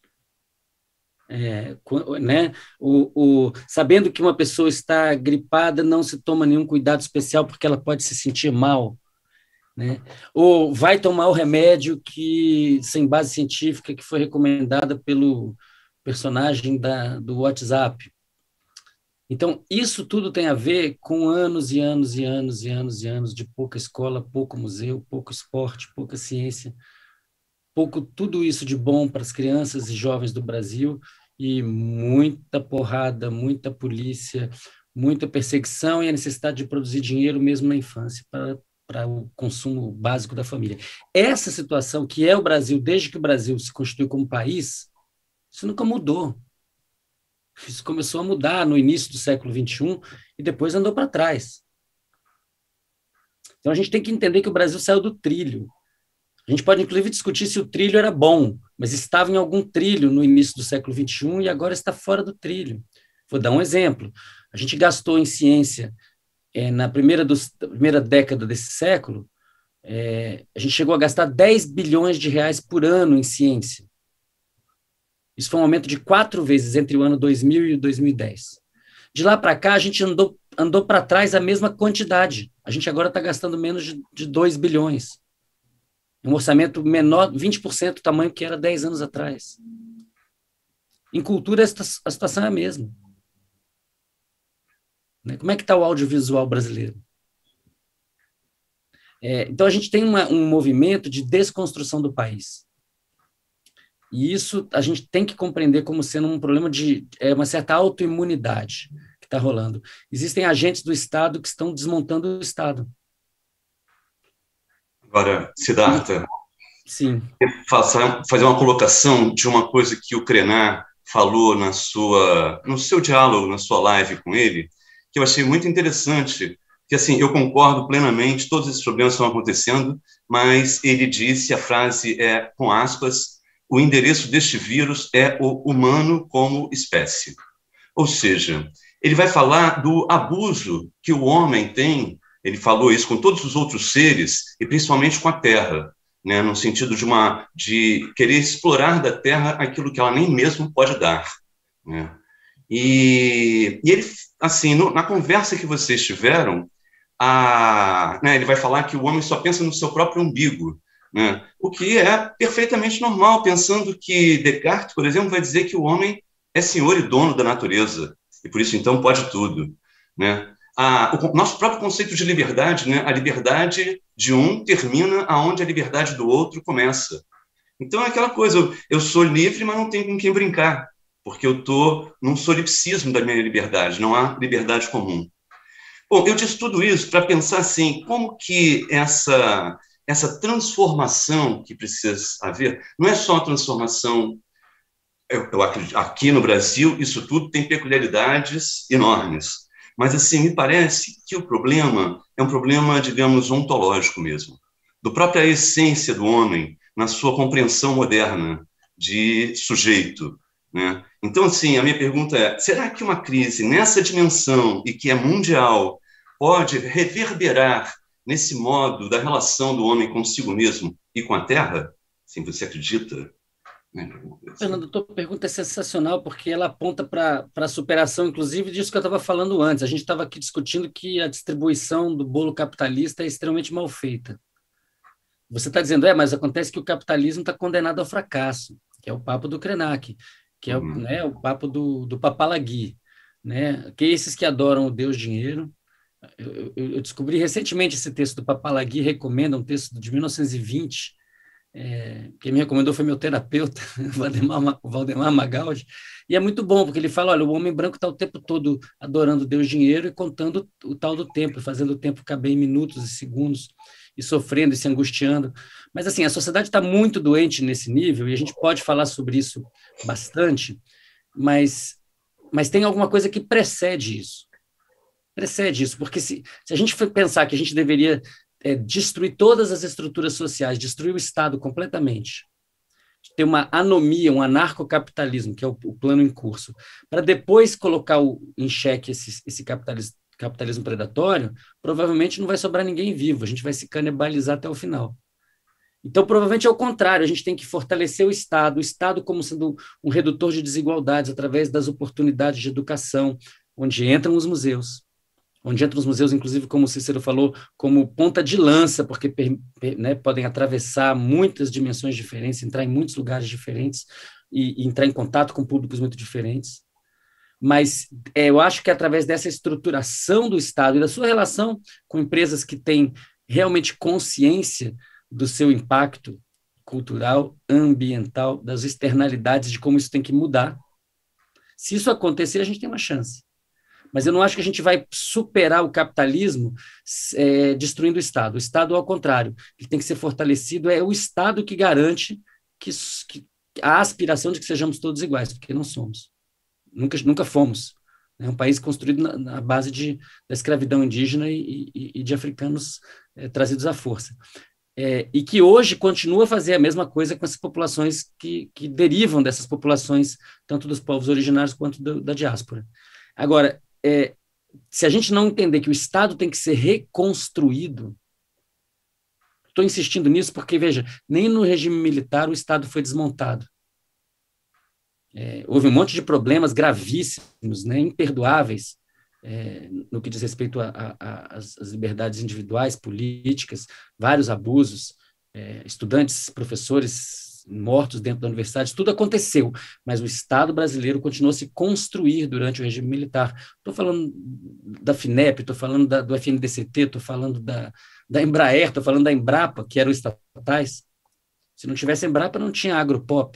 é, né? o, o, sabendo que uma pessoa está gripada, não se toma nenhum cuidado especial porque ela pode se sentir mal, né? Ou vai tomar o remédio que, sem base científica, que foi recomendada pelo personagem da, do WhatsApp. Então, isso tudo tem a ver com anos e anos e anos e anos e anos de pouca escola, pouco museu, pouco esporte, pouca ciência, pouco tudo isso de bom para as crianças e jovens do Brasil, e muita porrada, muita polícia, muita perseguição e a necessidade de produzir dinheiro mesmo na infância para, para o consumo básico da família. Essa situação que é o Brasil, desde que o Brasil se constituiu como país, isso nunca mudou. Isso começou a mudar no início do século vinte e um e depois andou para trás. Então, a gente tem que entender que o Brasil saiu do trilho. A gente pode, inclusive, discutir se o trilho era bom, mas estava em algum trilho no início do século vinte e um e agora está fora do trilho. Vou dar um exemplo. A gente gastou em ciência, é, na primeira, dos, primeira década desse século, é, a gente chegou a gastar dez bilhões de reais por ano em ciência. Isso foi um aumento de quatro vezes entre o ano dois mil e o dois mil e dez. De lá para cá, a gente andou, andou para trás a mesma quantidade. A gente agora está gastando menos de, de dois bilhões. Um orçamento menor, vinte por cento do tamanho que era dez anos atrás. Em cultura, a situação é a mesma. Como é que está o audiovisual brasileiro? É, então, a gente tem uma, um movimento de desconstrução do país. E isso a gente tem que compreender como sendo um problema de é, uma certa autoimunidade que está rolando. Existem agentes do Estado que estão desmontando o Estado. Agora, Siddhartha, sim. fazer uma colocação de uma coisa que o Krenar falou na sua, no seu diálogo, na sua live com ele, que eu achei muito interessante, que assim, eu concordo plenamente, todos esses problemas estão acontecendo, mas ele disse, a frase é, com aspas, o endereço deste vírus é o humano como espécie. Ou seja, ele vai falar do abuso que o homem tem, ele falou isso com todos os outros seres, e principalmente com a Terra, né, no sentido de, uma, de querer explorar da Terra aquilo que ela nem mesmo pode dar. Né? E, e ele, assim, no, na conversa que vocês tiveram, a, né, ele vai falar que o homem só pensa no seu próprio umbigo, né? O que é perfeitamente normal, pensando que Descartes, por exemplo, vai dizer que o homem é senhor e dono da natureza, e por isso, então, pode tudo. Né? A, o nosso próprio conceito de liberdade, né? A liberdade de um termina aonde a liberdade do outro começa. Então, é aquela coisa, eu, eu sou livre, mas não tenho com quem brincar, porque eu estou num solipsismo da minha liberdade, não há liberdade comum. Bom, eu disse tudo isso para pensar assim, como que essa... essa transformação que precisa haver, não é só a transformação, eu, eu acredito, aqui no Brasil, isso tudo tem peculiaridades enormes, mas, assim, me parece que o problema é um problema, digamos, ontológico mesmo, do própria essência do homem, na sua compreensão moderna de sujeito, né? Então, assim, a minha pergunta é, será que uma crise nessa dimensão e que é mundial pode reverberar nesse modo da relação do homem consigo mesmo e com a Terra? Sim, você acredita? Fernando, a tua pergunta é sensacional, porque ela aponta para a superação, inclusive, disso que eu estava falando antes. A gente estava aqui discutindo que a distribuição do bolo capitalista é extremamente mal feita. Você está dizendo, é, mas acontece que o capitalismo está condenado ao fracasso, que é o papo do Krenak, que é o, uhum. né, o papo do, do Papalagui, né? Que esses que adoram o Deus dinheiro. Eu, eu, eu descobri recentemente esse texto do Papalagui, recomenda um texto de mil novecentos e vinte. É, quem me recomendou foi meu terapeuta, Valdemar, Valdemar Magaldi, e é muito bom, porque ele fala, olha, o homem branco está o tempo todo adorando Deus dinheiro e contando o tal do tempo, fazendo o tempo caber em minutos e segundos, e sofrendo e se angustiando. Mas, assim, a sociedade está muito doente nesse nível, e a gente pode falar sobre isso bastante, mas, mas tem alguma coisa que precede isso. Precede isso, porque se, se a gente for pensar que a gente deveria É, destruir todas as estruturas sociais, destruir o Estado completamente, ter uma anomia, um anarcocapitalismo, que é o, o plano em curso, para depois colocar o, em xeque esse, esse capitalismo, capitalismo predatório, provavelmente não vai sobrar ninguém vivo, a gente vai se canibalizar até o final. Então, provavelmente é o contrário, a gente tem que fortalecer o Estado, o Estado como sendo um redutor de desigualdades através das oportunidades de educação, onde entram os museus, onde entram os museus, inclusive, como o Cícero falou, como ponta de lança, porque né, podem atravessar muitas dimensões diferentes, entrar em muitos lugares diferentes e, e entrar em contato com públicos muito diferentes. Mas é, eu acho que através dessa estruturação do Estado e da sua relação com empresas que têm realmente consciência do seu impacto cultural, ambiental, das externalidades, de como isso tem que mudar, se isso acontecer, a gente tem uma chance. Mas eu não acho que a gente vai superar o capitalismo é, destruindo o Estado. O Estado, ao contrário, ele tem que ser fortalecido, é o Estado que garante que, que a aspiração de que sejamos todos iguais, porque não somos. Nunca, nunca fomos. É um país construído na, na base de, da escravidão indígena e, e, e de africanos é, trazidos à força. É, e que hoje continua a fazer a mesma coisa com essas populações que, que derivam dessas populações, tanto dos povos originários quanto do, da diáspora. Agora, É, se a gente não entender que o Estado tem que ser reconstruído, estou insistindo nisso porque, veja, nem no regime militar o Estado foi desmontado. É, houve um monte de problemas gravíssimos, né, imperdoáveis, é, no que diz respeito às liberdades individuais, políticas, vários abusos, é, estudantes, professores mortos dentro da universidade, tudo aconteceu, mas o Estado brasileiro continuou a se construir durante o regime militar. Estou falando da FINEP, estou falando da, do F N D C T, estou falando da, da Embraer, estou falando da Embrapa, que eram estatais. Se não tivesse Embrapa, não tinha Agropop.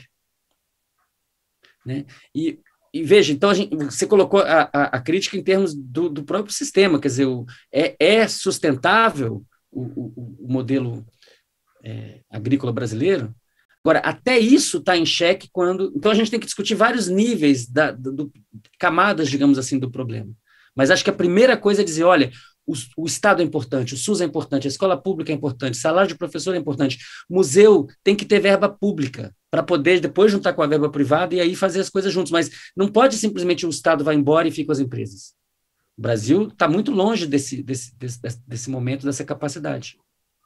Né? E, e veja, então, a gente, você colocou a, a, a crítica em termos do, do próprio sistema, quer dizer, o, é, é sustentável o, o, o modelo é, agrícola brasileiro? Agora, até isso está em xeque quando... Então, a gente tem que discutir vários níveis, da, do, camadas, digamos assim, do problema. Mas acho que a primeira coisa é dizer, olha, o, o Estado é importante, o SUS é importante, a escola pública é importante, salário de professor é importante, museu tem que ter verba pública para poder depois juntar com a verba privada e aí fazer as coisas juntos. Mas não pode simplesmente o Estado vai embora e fica com as empresas. O Brasil está muito longe desse, desse, desse, desse momento, dessa capacidade.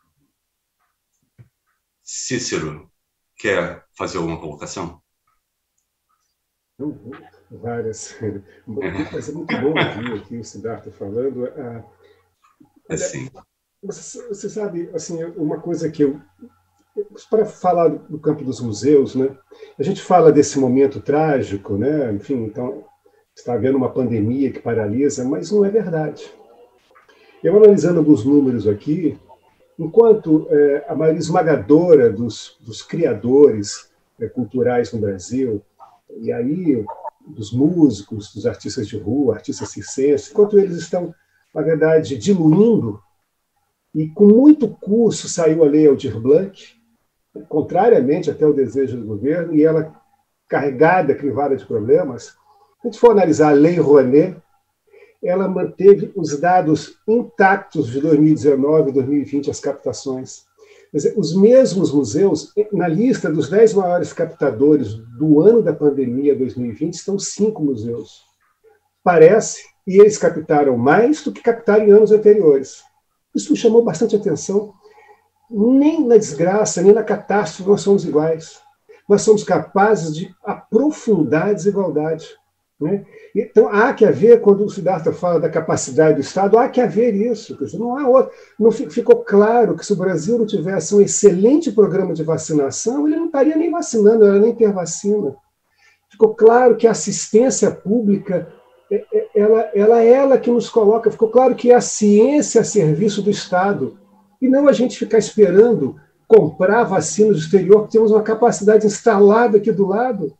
Cícero, quer fazer alguma colocação? Várias. Mas é muito bom ouvir aqui o Siddhartha falando. Ah, assim. Você, você sabe, assim, uma coisa que eu... Para falar do campo dos museus, né? A gente fala desse momento trágico, né? Enfim, então, está havendo uma pandemia que paralisa, mas não é verdade. Eu, analisando alguns números aqui, enquanto é, a maioria esmagadora dos, dos criadores é, culturais no Brasil, e aí dos músicos, dos artistas de rua, artistas circenses, enquanto eles estão, na verdade, diluindo, e com muito custo saiu a Lei Aldir Blanc, contrariamente até ao desejo do governo, e ela carregada, crivada de problemas. Se a gente for analisar a Lei Rouanet, ela manteve os dados intactos de dois mil e dezenove e dois mil e vinte, as captações. Quer dizer, os mesmos museus, na lista dos dez maiores captadores do ano da pandemia dois mil e vinte, estão cinco museus. Parece, e eles captaram mais do que captaram em anos anteriores. Isso me chamou bastante atenção. Nem na desgraça, nem na catástrofe nós somos iguais. Nós somos capazes de aprofundar a desigualdade, né? Então, há que haver, quando o Siddhartha fala da capacidade do Estado, há que haver isso. Quer dizer, não há outro. Não ficou claro que se o Brasil não tivesse um excelente programa de vacinação, ele não estaria nem vacinando, não era nem ter vacina. Ficou claro que a assistência pública, ela, ela é ela que nos coloca, ficou claro que é a ciência a serviço do Estado, e não a gente ficar esperando comprar vacina do exterior, que temos uma capacidade instalada aqui do lado.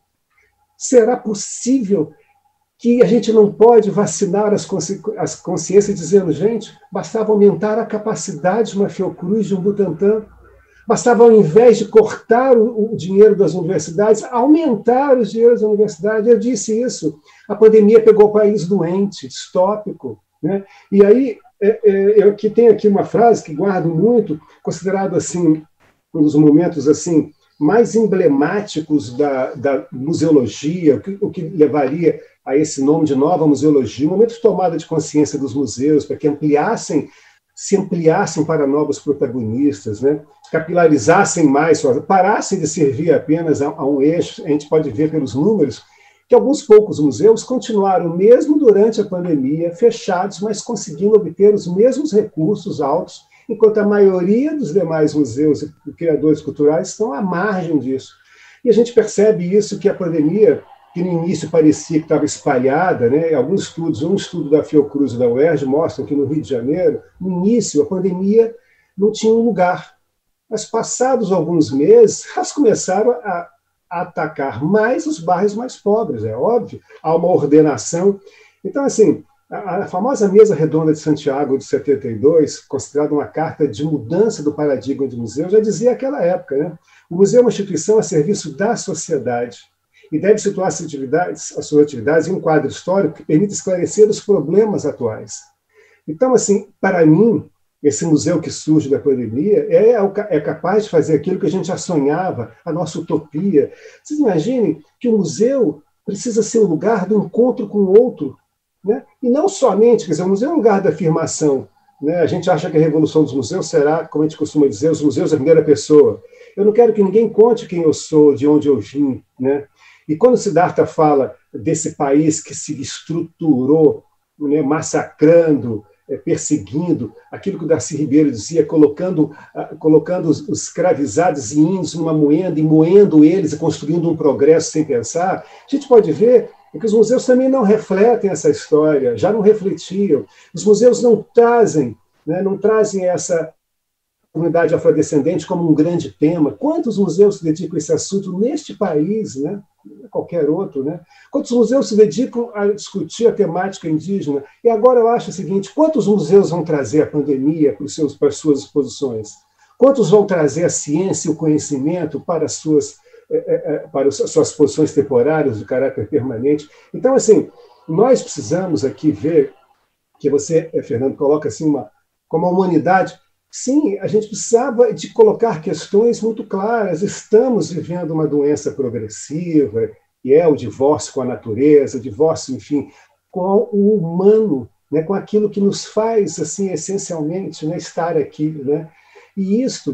Será possível que a gente não pode vacinar as, consci as consciências dizendo, gente, bastava aumentar a capacidade de uma Fiocruz, de um Butantan, bastava, ao invés de cortar o, o dinheiro das universidades, aumentar os dinheiros das universidades. Eu disse isso. A pandemia pegou o país doente, distópico, né? E aí, é, é, eu que tenho aqui uma frase que guardo muito, considerado assim, um dos momentos assim, mais emblemáticos da, da museologia, o que, o que levaria a esse nome de nova museologia, um momento de tomada de consciência dos museus, para que ampliassem, se ampliassem para novos protagonistas, né? Capilarizassem mais, parassem de servir apenas a, a um eixo. A gente pode ver pelos números que alguns poucos museus continuaram, mesmo durante a pandemia, fechados, mas conseguindo obter os mesmos recursos altos, enquanto a maioria dos demais museus e criadores culturais estão à margem disso. E a gente percebe isso, que a pandemia, que no início parecia que estava espalhada, né? Alguns estudos, um estudo da Fiocruz e da U E R J mostram que no Rio de Janeiro, no início, a pandemia não tinha um lugar. Mas passados alguns meses, elas começaram a, a atacar mais os bairros mais pobres, é óbvio. Há uma ordenação. Então, assim, a famosa Mesa Redonda de Santiago de setenta e dois, considerada uma carta de mudança do paradigma de museu, já dizia naquela época, né? O museu é uma instituição a serviço da sociedade e deve situar as, atividades, as suas atividades em um quadro histórico que permita esclarecer os problemas atuais. Então, assim, para mim, esse museu que surge da pandemia é, é capaz de fazer aquilo que a gente já sonhava, a nossa utopia. Vocês imaginem que o museu precisa ser um lugar do encontro com o outro, né? E não somente, quer dizer, o museu é um lugar da afirmação, né? A gente acha que a revolução dos museus será, como a gente costuma dizer, os museus da primeira pessoa. Eu não quero que ninguém conte quem eu sou, de onde eu vim, né? E quando Siddhartha fala desse país que se estruturou, né, massacrando, perseguindo, aquilo que o Darcy Ribeiro dizia, colocando, colocando os escravizados e índios numa moenda e moendo eles e construindo um progresso sem pensar, a gente pode ver que os museus também não refletem essa história, já não refletiam. Os museus não trazem, né, não trazem essa comunidade afrodescendente como um grande tema. Quantos museus se dedicam a esse assunto neste país, né? Qualquer outro, né? Quantos museus se dedicam a discutir a temática indígena? E agora eu acho o seguinte, quantos museus vão trazer a pandemia para, os seus, para as suas exposições? Quantos vão trazer a ciência e o conhecimento para as suas, para as suas exposições temporárias de caráter permanente? Então, assim, nós precisamos aqui ver que você, Fernando, coloca assim, uma, como a humanidade. Sim, a gente precisava de colocar questões muito claras. Estamos vivendo uma doença progressiva, que é o divórcio com a natureza, o divórcio, enfim, com o humano, né, com aquilo que nos faz, assim, essencialmente, né, estar aqui, né? E isto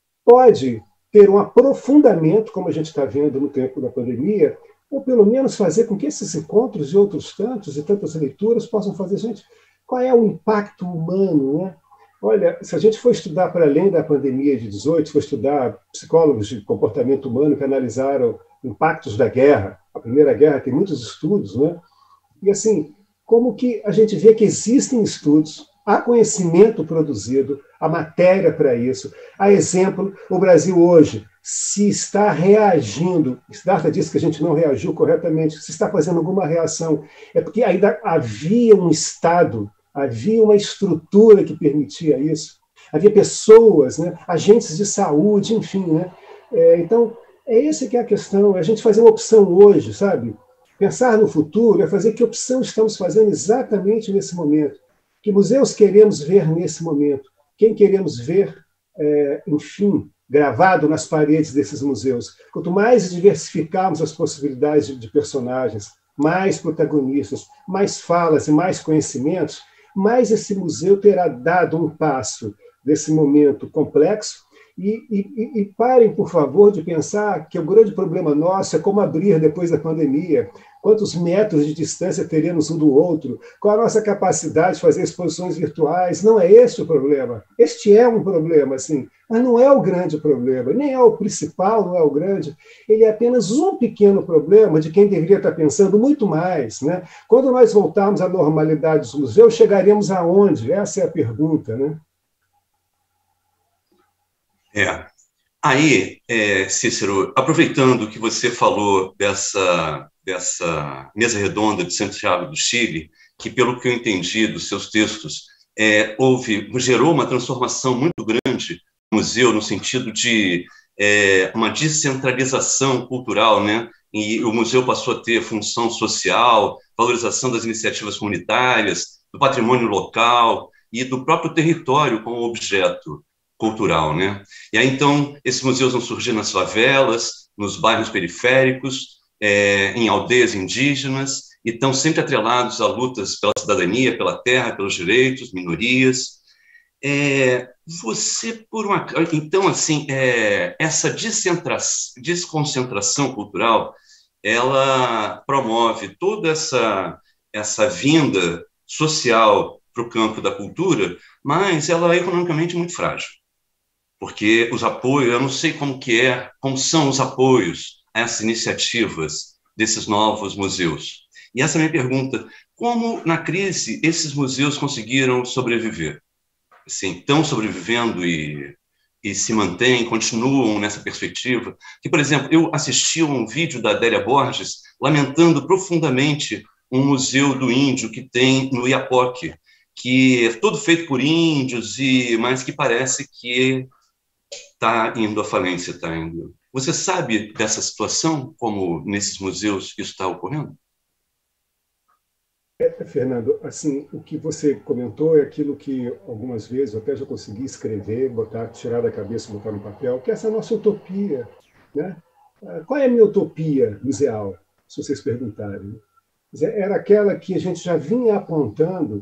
pode ter um aprofundamento, como a gente está vendo no tempo da pandemia, ou pelo menos fazer com que esses encontros e outros tantos e tantas leituras possam fazer, gente, qual é o impacto humano, né? Olha, se a gente for estudar para além da pandemia de dezoito, for estudar psicólogos de comportamento humano que analisaram impactos da guerra, a Primeira Guerra tem muitos estudos, né? E assim, como que a gente vê que existem estudos, há conhecimento produzido, há matéria para isso. Há exemplo, o Brasil hoje, se está reagindo, Siddhartha disse que a gente não reagiu corretamente, se está fazendo alguma reação, é porque ainda havia um Estado, havia uma estrutura que permitia isso, havia pessoas, né, agentes de saúde, enfim, né? É, então, é essa que é a questão, é a gente fazer uma opção hoje, sabe? Pensar no futuro é fazer que opção estamos fazendo exatamente nesse momento, que museus queremos ver nesse momento, quem queremos ver é, enfim, gravado nas paredes desses museus. Quanto mais diversificarmos as possibilidades de, de personagens, mais protagonistas, mais falas e mais conhecimentos, mais esse museu terá dado um passo desse momento complexo. E, e, e parem, por favor, de pensar que o grande problema nosso é como abrir depois da pandemia, quantos metros de distância teremos um do outro, qual a nossa capacidade de fazer exposições virtuais. Não é esse o problema. Este é um problema, sim, mas não é o grande problema, nem é o principal, não é o grande. Ele é apenas um pequeno problema de quem deveria estar pensando muito mais, né? Quando nós voltarmos à normalidade dos museus, chegaremos aonde? Essa é a pergunta, né? É. Aí, é, Cícero, aproveitando que você falou dessa, dessa mesa redonda de Santiago do Chile, que, pelo que eu entendi dos seus textos, é, houve, gerou uma transformação muito grande no museu, no sentido de é, uma descentralização cultural, né? E o museu passou a ter função social, valorização das iniciativas comunitárias, do patrimônio local e do próprio território como objeto cultural, né? E aí, então, esses museus vão surgir nas favelas, nos bairros periféricos, é, em aldeias indígenas, e estão sempre atrelados a lutas pela cidadania, pela terra, pelos direitos, minorias. É, você, por uma... Então, assim, é, essa desconcentração cultural, ela promove toda essa, essa vinda social para o campo da cultura, mas ela é economicamente muito frágil. Porque os apoios, eu não sei como que é, como são os apoios a essas iniciativas desses novos museus. E essa é a minha pergunta: como, na crise, esses museus conseguiram sobreviver? Assim, estão sobrevivendo e, e se mantêm, continuam nessa perspectiva? Que, por exemplo, eu assisti a um vídeo da Adélia Borges lamentando profundamente um museu do índio que tem no Iapoque, que é todo feito por índios, e, mas que parece que está indo à falência. Está indo. Você sabe dessa situação, como nesses museus isso está ocorrendo? É, Fernando, assim, o que você comentou é aquilo que algumas vezes eu até já consegui escrever, botar, tirar da cabeça e botar no papel, que essa é a nossa utopia, né? Qual é a minha utopia museal, se vocês perguntarem? Era aquela que a gente já vinha apontando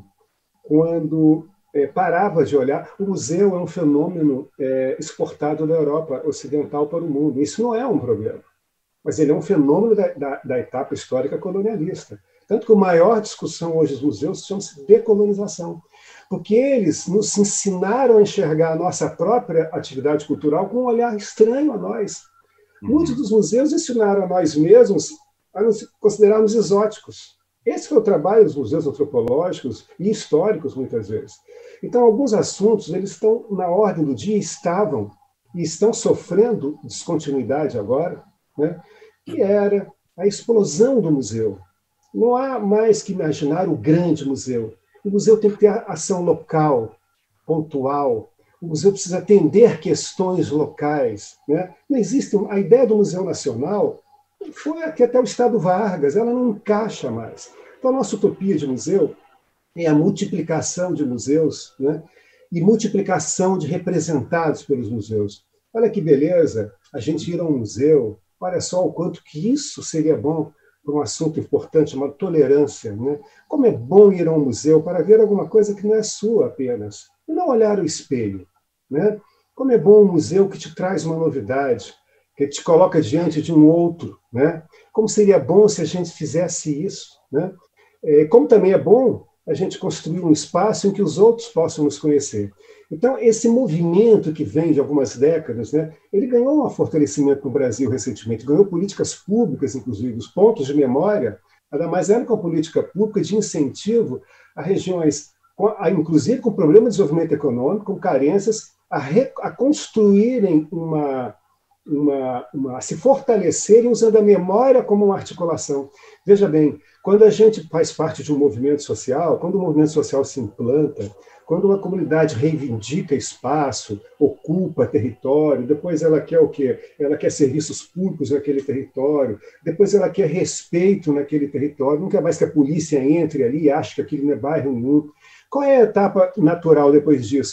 quando é, parava de olhar. O museu é um fenômeno é, exportado da Europa ocidental para o mundo. Isso não é um problema, mas ele é um fenômeno da, da, da etapa histórica colonialista. Tanto que a maior discussão hoje dos museus chama-se decolonização, porque eles nos ensinaram a enxergar a nossa própria atividade cultural com um olhar estranho a nós. Uhum. Muitos dos museus ensinaram a nós mesmos a nos considerarmos exóticos. Esse foi o trabalho dos museus antropológicos e históricos, muitas vezes. Então, alguns assuntos eles estão na ordem do dia, estavam, e estão sofrendo descontinuidade agora, né? Que era a explosão do museu. Não há mais que imaginar o grande museu. O museu tem que ter ação local, pontual. O museu precisa atender questões locais, né? Não existe a ideia do Museu Nacional foi aqui até o Estado Vargas, ela não encaixa mais. Então, a nossa utopia de museu é a multiplicação de museus, né? E multiplicação de representados pelos museus. Olha que beleza a gente ir a um museu, olha só o quanto que isso seria bom para um assunto importante chamado tolerância, né? Como é bom ir a um museu para ver alguma coisa que não é sua apenas, e não olhar o espelho, né? Como é bom um museu que te traz uma novidade, que te coloca diante de um outro, né? Como seria bom se a gente fizesse isso, né? Como também é bom a gente construir um espaço em que os outros possam nos conhecer. Então, esse movimento que vem de algumas décadas, né, ele ganhou um fortalecimento no Brasil recentemente, ganhou políticas públicas, inclusive, os pontos de memória, nada mais era que uma política pública de incentivo a regiões, inclusive com problema de desenvolvimento econômico, com carências, a, re, a construírem uma, uma, uma... a se fortalecerem usando a memória como uma articulação. Veja bem, quando a gente faz parte de um movimento social, quando o movimento social se implanta, quando uma comunidade reivindica espaço, ocupa território, depois ela quer o quê? Ela quer serviços públicos naquele território, depois ela quer respeito naquele território, não quer mais que a polícia entre ali e ache que aquilo não é bairro nenhum. Qual é a etapa natural depois disso?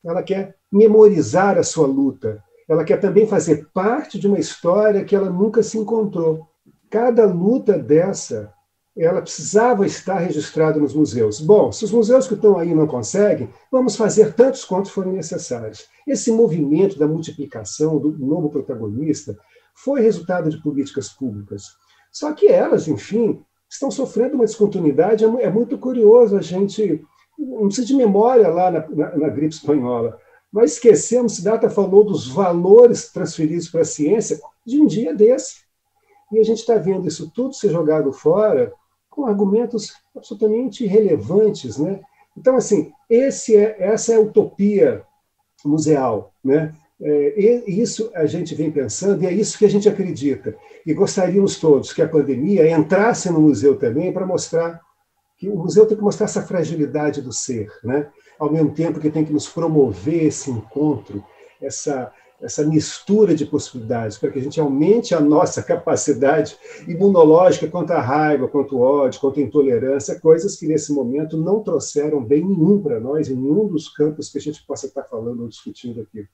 ela quer memorizar a sua luta, ela quer também fazer parte de uma história que ela nunca se encontrou. Cada luta dessa, ela precisava estar registrada nos museus. Bom, se os museus que estão aí não conseguem, vamos fazer tantos quantos forem necessários. Esse movimento da multiplicação do novo protagonista foi resultado de políticas públicas. Só que elas, enfim, estão sofrendo uma descontinuidade. É muito curioso a gente... Não precisa de memória lá na, na, na gripe espanhola, mas esquecemos, Siddhartha falou dos valores transferidos para a ciência de um dia desse. E a gente está vendo isso tudo ser jogado fora com argumentos absolutamente irrelevantes, né? Então, assim, esse é, essa é a utopia museal, né? É, isso a gente vem pensando e é isso que a gente acredita. E gostaríamos todos que a pandemia entrasse no museu também para mostrar que o museu tem que mostrar essa fragilidade do ser, né? Ao mesmo tempo que tem que nos promover esse encontro, essa, essa mistura de possibilidades, para que a gente aumente a nossa capacidade imunológica contra a raiva, contra o ódio, contra a intolerância, coisas que nesse momento não trouxeram bem nenhum para nós, em nenhum dos campos que a gente possa estar falando ou discutindo aqui.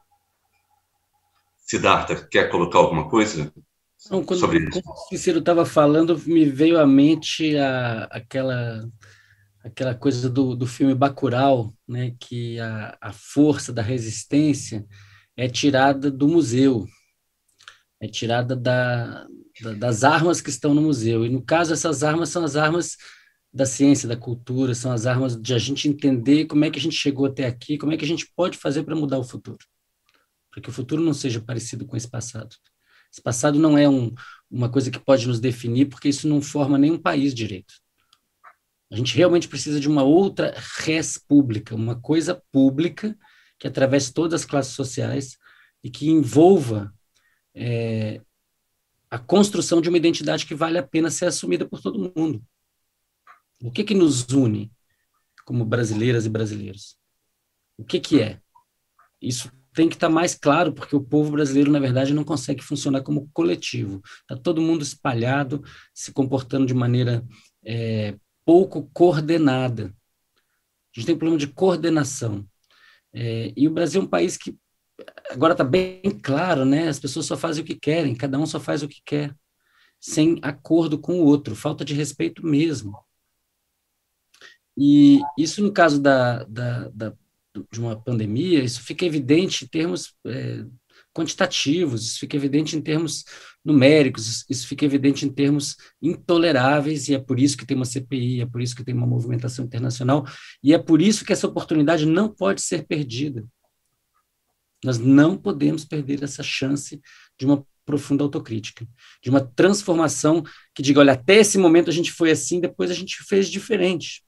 Siddhartha, quer colocar alguma coisa? Não, quando, sobre isso? Quando o Cícero estava falando, me veio à mente a, aquela, aquela coisa do, do filme Bacurau, né, que a, a força da resistência é tirada do museu, é tirada da, da, das armas que estão no museu. E, no caso, essas armas são as armas da ciência, da cultura, são as armas de a gente entender como é que a gente chegou até aqui, como é que a gente pode fazer para mudar o futuro, para que o futuro não seja parecido com esse passado. Esse passado não é um, uma coisa que pode nos definir, porque isso não forma nenhum país direito. A gente realmente precisa de uma outra res pública, uma coisa pública que atravesse todas as classes sociais e que envolva é, a construção de uma identidade que vale a pena ser assumida por todo mundo. O que que nos une como brasileiras e brasileiros? O que que é? Isso tem que estar mais claro, porque o povo brasileiro, na verdade, não consegue funcionar como coletivo. Está todo mundo espalhado, se comportando de maneira é, pouco coordenada. A gente tem um problema de coordenação. É, e o Brasil é um país que agora está bem claro, né? As pessoas só fazem o que querem, cada um só faz o que quer, sem acordo com o outro, falta de respeito mesmo. E isso, no caso da, da, da de uma pandemia, isso fica evidente em termos é, quantitativos, isso fica evidente em termos numéricos, isso fica evidente em termos intoleráveis, e é por isso que tem uma C P I, é por isso que tem uma movimentação internacional, e é por isso que essa oportunidade não pode ser perdida. Nós não podemos perder essa chance de uma profunda autocrítica, de uma transformação que diga, olha, até esse momento a gente foi assim, depois a gente fez diferente.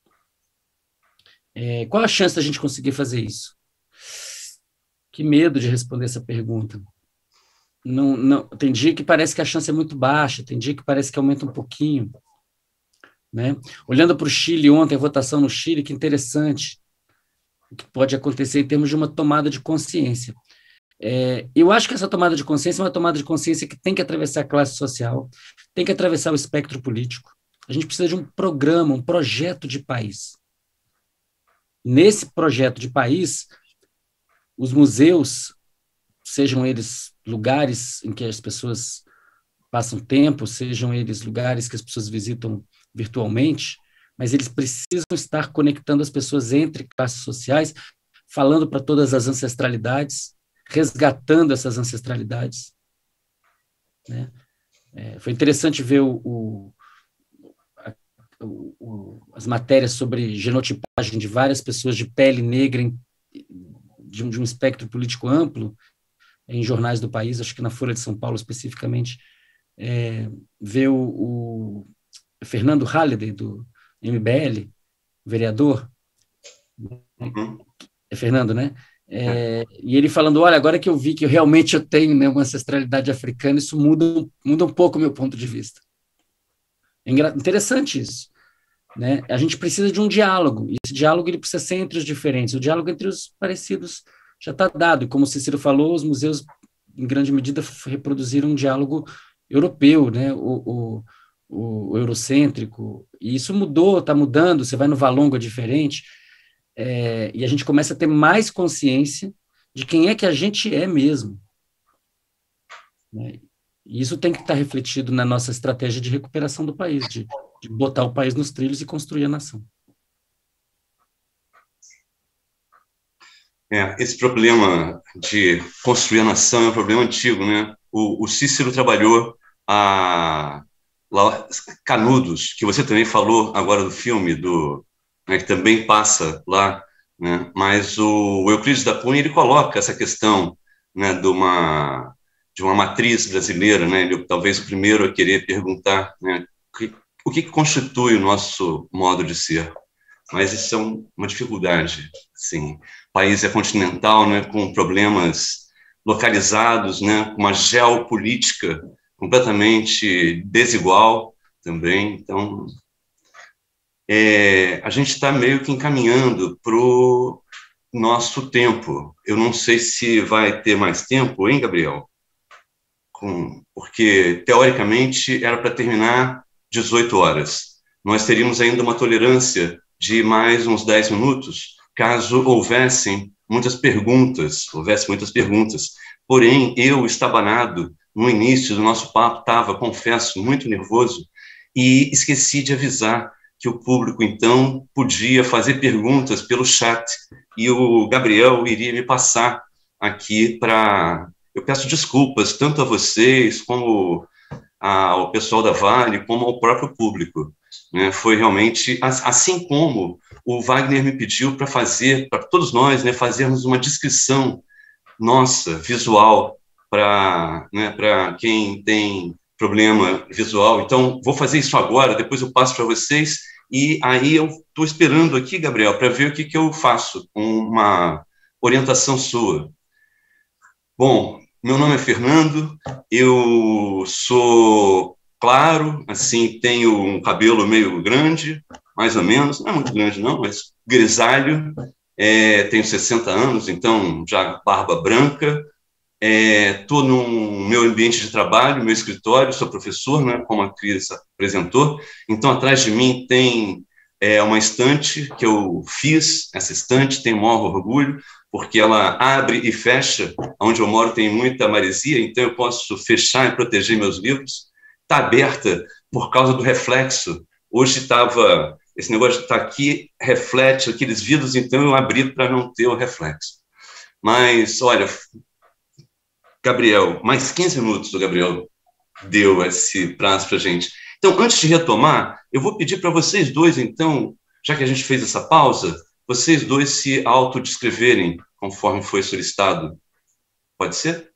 É, qual a chance da gente conseguir fazer isso? Que medo de responder essa pergunta. Não, não, tem dia que parece que a chance é muito baixa, tem dia que parece que aumenta um pouquinho. Né? Olhando para o Chile ontem, a votação no Chile, que interessante o que pode acontecer em termos de uma tomada de consciência. É, eu acho que essa tomada de consciência é uma tomada de consciência que tem que atravessar a classe social, tem que atravessar o espectro político. A gente precisa de um programa, um projeto de país. Nesse projeto de país, os museus, sejam eles lugares em que as pessoas passam tempo, sejam eles lugares que as pessoas visitam virtualmente, mas eles precisam estar conectando as pessoas entre classes sociais, falando para todas as ancestralidades, resgatando essas ancestralidades. Né? É, foi interessante ver o, o O, o, as matérias sobre genotipagem de várias pessoas de pele negra em, de, um, de um espectro político amplo em jornais do país, acho que na Folha de São Paulo especificamente, é, ver o, o Fernando Halliday, do M B L, vereador, uhum. É Fernando, né? É, e ele falando, olha, agora que eu vi que eu realmente eu tenho, né, uma ancestralidade africana, isso muda, muda um pouco o meu ponto de vista. É interessante isso. Né? A gente precisa de um diálogo, e esse diálogo ele precisa ser entre os diferentes. O diálogo entre os parecidos já está dado, e como o Cícero falou, os museus, em grande medida, reproduziram um diálogo europeu, né? o, o, o eurocêntrico, e isso mudou, está mudando, você vai no Valongo, é diferente. é, e a gente começa a ter mais consciência de quem é que a gente é mesmo. Né? E isso tem que estar refletido na nossa estratégia de recuperação do país, de, de botar o país nos trilhos e construir a nação. É, esse problema de construir a nação é um problema antigo, né? O, o Cícero trabalhou a lá, Canudos, que você também falou agora do filme, do, né, que também passa lá, né? Mas o, o Euclides da Cunha, ele coloca essa questão, né, de uma de uma matriz brasileira, né? Ele, talvez o primeiro a querer perguntar, né, o que, o que constitui o nosso modo de ser. Mas isso é um, uma dificuldade, sim. O país é continental, né, com problemas localizados, né, com uma geopolítica completamente desigual também. Então, é, a gente está meio que encaminhando para o nosso tempo. Eu não sei se vai ter mais tempo, hein, Gabriel? Com, porque, teoricamente, era para terminar dezoito horas. Nós teríamos ainda uma tolerância de mais uns dez minutos, caso houvessem muitas perguntas, houvesse muitas perguntas. Porém, eu, estabanado, no início do nosso papo, estava, confesso, muito nervoso, e esqueci de avisar que o público, então, podia fazer perguntas pelo chat, e o Gabriel iria me passar aqui para... Eu peço desculpas, tanto a vocês, como ao pessoal da Vale, como ao próprio público. Né, foi realmente, assim como o Wagner me pediu para fazer, para todos nós, né, fazermos uma descrição nossa, visual, para, né, para quem tem problema visual. Então, vou fazer isso agora, depois eu passo para vocês, e aí eu estou esperando aqui, Gabriel, para ver o que, que eu faço, com uma orientação sua. Bom, meu nome é Fernando, eu sou... claro, assim, tenho um cabelo meio grande, mais ou menos, não é muito grande não, mas grisalho, é, tenho sessenta anos, então já barba branca, estou é, no meu ambiente de trabalho, meu escritório, sou professor, né, como a Cris apresentou, então atrás de mim tem é, uma estante que eu fiz, essa estante, tenho o maior orgulho, porque ela abre e fecha, onde eu moro tem muita maresia, então eu posso fechar e proteger meus livros. Está aberta por causa do reflexo. Hoje estava, esse negócio de estar aqui reflete aqueles vidros, então eu abri para não ter o reflexo. Mas, olha, Gabriel, mais quinze minutos o Gabriel deu esse prazo para a gente. Então, antes de retomar, eu vou pedir para vocês dois, então, já que a gente fez essa pausa, vocês dois se autodescreverem, conforme foi solicitado. Pode ser?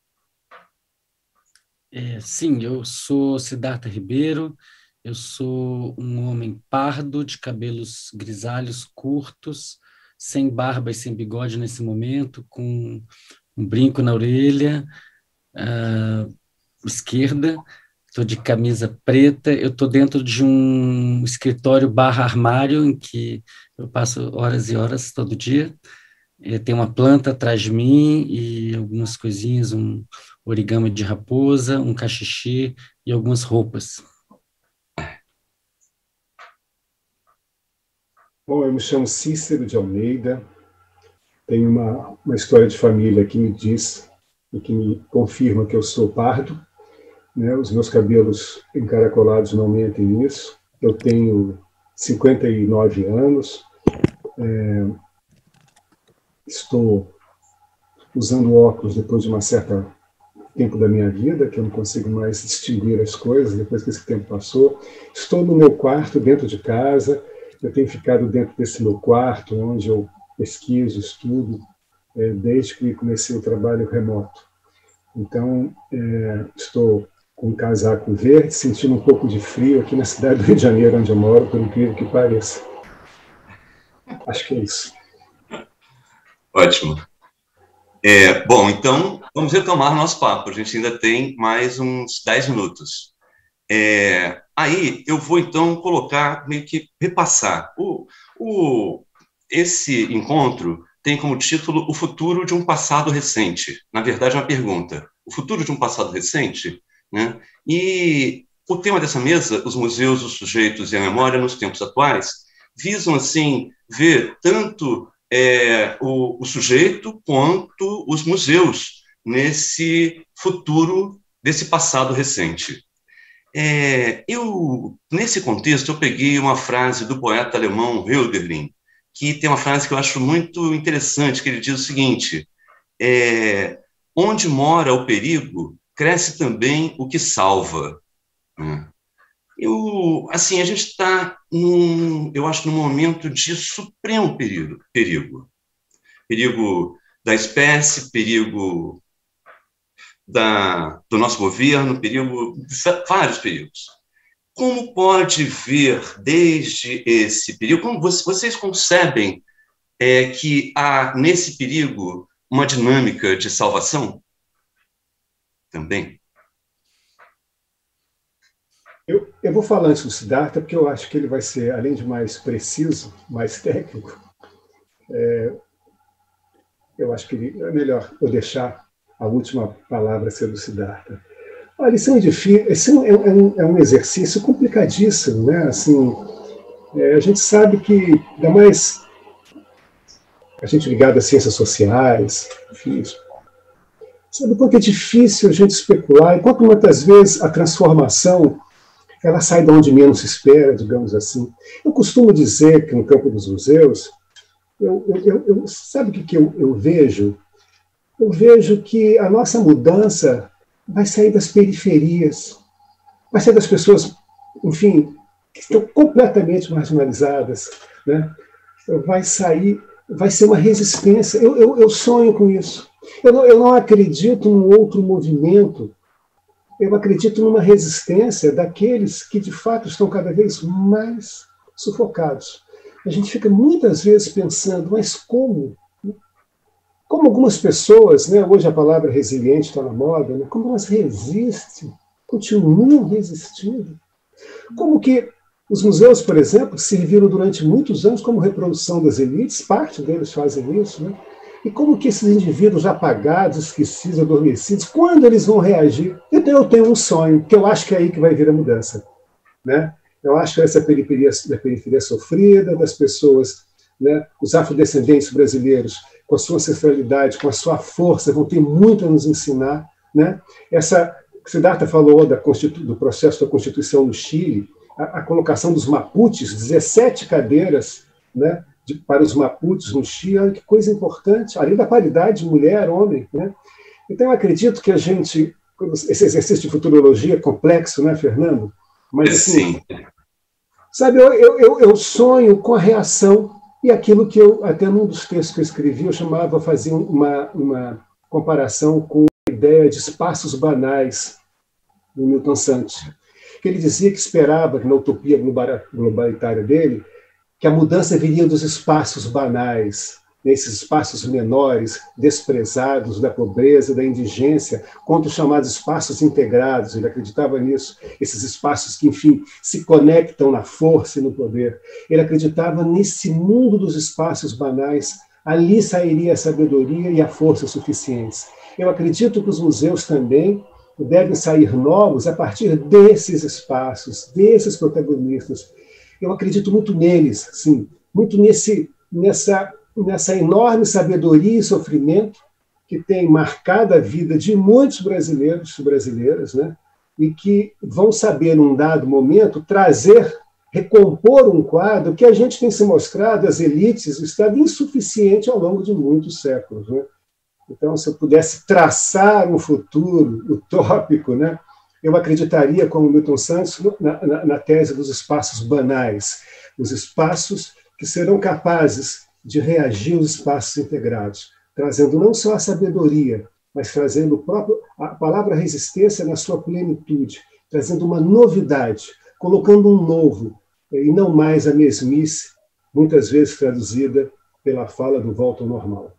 É, sim, eu sou Siddhartha Ribeiro, eu sou um homem pardo, de cabelos grisalhos curtos, sem barba e sem bigode nesse momento, com um brinco na orelha uh, esquerda, estou de camisa preta, eu estou dentro de um escritório barra armário, em que eu passo horas e horas todo dia. Tem uma planta atrás de mim e algumas coisinhas, um origami de raposa, um cachixi e algumas roupas. Bom, eu me chamo Cícero de Almeida, tenho uma, uma história de família que me diz e que me confirma que eu sou pardo, né? Os meus cabelos encaracolados não mentem isso. Eu tenho cinquenta e nove anos, é, estou usando óculos depois de uma certa tempo da minha vida, que eu não consigo mais distinguir as coisas depois que esse tempo passou. Estou no meu quarto, dentro de casa, eu tenho ficado dentro desse meu quarto, onde eu pesquiso, estudo, é, desde que comecei o trabalho remoto. Então, é, estou com um casaco verde, sentindo um pouco de frio aqui na cidade do Rio de Janeiro, onde eu moro, por incrível que pareça. Acho que é isso. Ótimo. É, bom, então, vamos retomar nosso papo. A gente ainda tem mais uns dez minutos. É, aí, eu vou, então, colocar, meio que repassar. O, o, esse encontro tem como título O Futuro de um Passado Recente. Na verdade, é uma pergunta. O futuro de um passado recente? Né? E o tema dessa mesa, os museus, os sujeitos e a memória nos tempos atuais, visam, assim, ver tanto é, o, o sujeito quanto os museus nesse futuro, desse passado recente. É, eu, nesse contexto, eu peguei uma frase do poeta alemão Hölderlin, que tem uma frase que eu acho muito interessante, que ele diz o seguinte: é, onde mora o perigo, cresce também o que salva. Né? Eu, assim, a gente está, eu acho, num momento de supremo perigo, perigo. Perigo da espécie, perigo da, do nosso governo, perigo, vários perigos. Como pode ver desde esse perigo, como vocês concebem é, que há nesse perigo uma dinâmica de salvação? Também. Eu, eu vou falar antes do Siddhartha, porque eu acho que ele vai ser, além de mais preciso, mais técnico. É, eu acho que ele, é melhor eu deixar a última palavra ser do Siddhartha. Olha, isso é um, esse é um, é um exercício complicadíssimo, né? Assim, é, a gente sabe que, ainda mais a gente ligado às ciências sociais, enfim, sabe o quanto é difícil a gente especular, e quanto muitas vezes a transformação ela sai de onde menos se espera, digamos assim. Eu costumo dizer que no campo dos museus, eu, eu, eu, sabe o que, que eu, eu vejo? Eu vejo que a nossa mudança vai sair das periferias, vai sair das pessoas, enfim, que estão completamente marginalizadas, né? Vai sair, vai ser uma resistência. Eu, eu, eu sonho com isso. Eu não, eu não acredito num outro movimento. Eu acredito numa resistência daqueles que, de fato, estão cada vez mais sufocados. A gente fica muitas vezes pensando, mas como? Como algumas pessoas, né, hoje a palavra resiliente está na moda, né, como elas resistem, continuam resistindo. Como que os museus, por exemplo, serviram durante muitos anos como reprodução das elites, parte deles fazem isso, né? E como que esses indivíduos apagados, esquecidos, adormecidos, quando eles vão reagir? Então eu tenho um sonho, que eu acho que é aí que vai vir a mudança. Né? Eu acho que essa periferia, da periferia sofrida, das pessoas, né, os afrodescendentes brasileiros, com a sua ancestralidade, com a sua força, vão ter muito a nos ensinar. Né? Essa, Siddhartha falou da do processo da Constituição no Chile, a, a colocação dos Mapuches, dezessete cadeiras, né, De, para os Mapuches no Chile, que coisa importante, além da paridade de mulher-homem. Né? Então, eu acredito que a gente, esse exercício de futurologia é complexo, né, Fernando? Mas, assim, sim. Sabe, eu, eu, eu sonho com a reação, e aquilo que eu, até num dos textos que eu escrevi, eu chamava, fazia uma, uma comparação com a ideia de espaços banais do Milton Santos, que ele dizia que esperava, que na utopia globalitária dele, que a mudança viria dos espaços banais, nesses espaços menores, desprezados da pobreza, da indigência, contra os chamados espaços integrados. Ele acreditava nisso, esses espaços que, enfim, se conectam na força e no poder. Ele acreditava nesse mundo dos espaços banais, ali sairia a sabedoria e a força suficientes. Eu acredito que os museus também devem sair novos a partir desses espaços, desses protagonistas. Eu acredito muito neles, sim, muito nesse, nessa, nessa enorme sabedoria e sofrimento que tem marcado a vida de muitos brasileiros e brasileiras, né? E que vão saber, num dado momento, trazer, recompor um quadro que a gente tem se mostrado, as elites, o Estado insuficiente ao longo de muitos séculos. Né? Então, se eu pudesse traçar um futuro utópico, né? Eu acreditaria, como Milton Santos, na, na, na tese dos espaços banais, os espaços que serão capazes de reagir aos espaços integrados, trazendo não só a sabedoria, mas trazendo o próprio, a palavra resistência na sua plenitude, trazendo uma novidade, colocando um novo, e não mais a mesmice, muitas vezes traduzida pela fala do volta ao normal.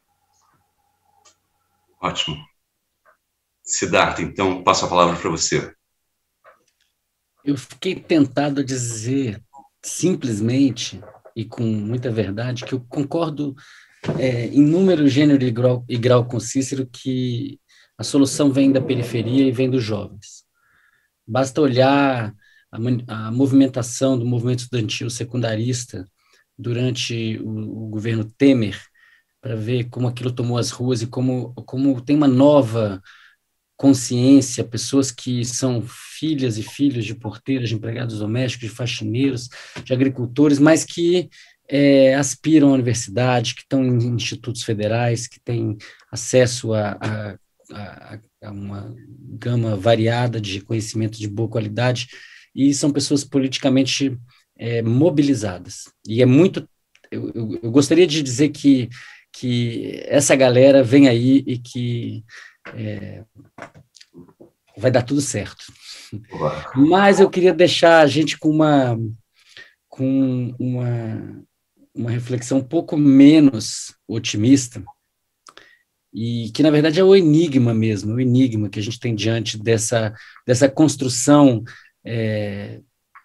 Ótimo. Siddhartha, então, passo a palavra para você. Eu fiquei tentado a dizer, simplesmente, e com muita verdade, que eu concordo é, em número, gênero e grau, e grau com Cícero que a solução vem da periferia e vem dos jovens. Basta olhar a, a movimentação do movimento estudantil secundarista durante o, o governo Temer, para ver como aquilo tomou as ruas e como, como tem uma nova consciência, pessoas que são filhas e filhos de porteiras, de empregados domésticos, de faxineiros, de agricultores, mas que é, aspiram à universidade, que estão em institutos federais, que têm acesso a, a, a, a uma gama variada de conhecimento de boa qualidade, e são pessoas politicamente é, mobilizadas. E é muito... Eu, eu, eu gostaria de dizer que, que essa galera vem aí e que É, vai dar tudo certo. Mas eu queria deixar a gente com uma com uma, uma reflexão um pouco menos otimista, e que, na verdade, é o enigma mesmo, o enigma que a gente tem diante dessa, dessa construção é,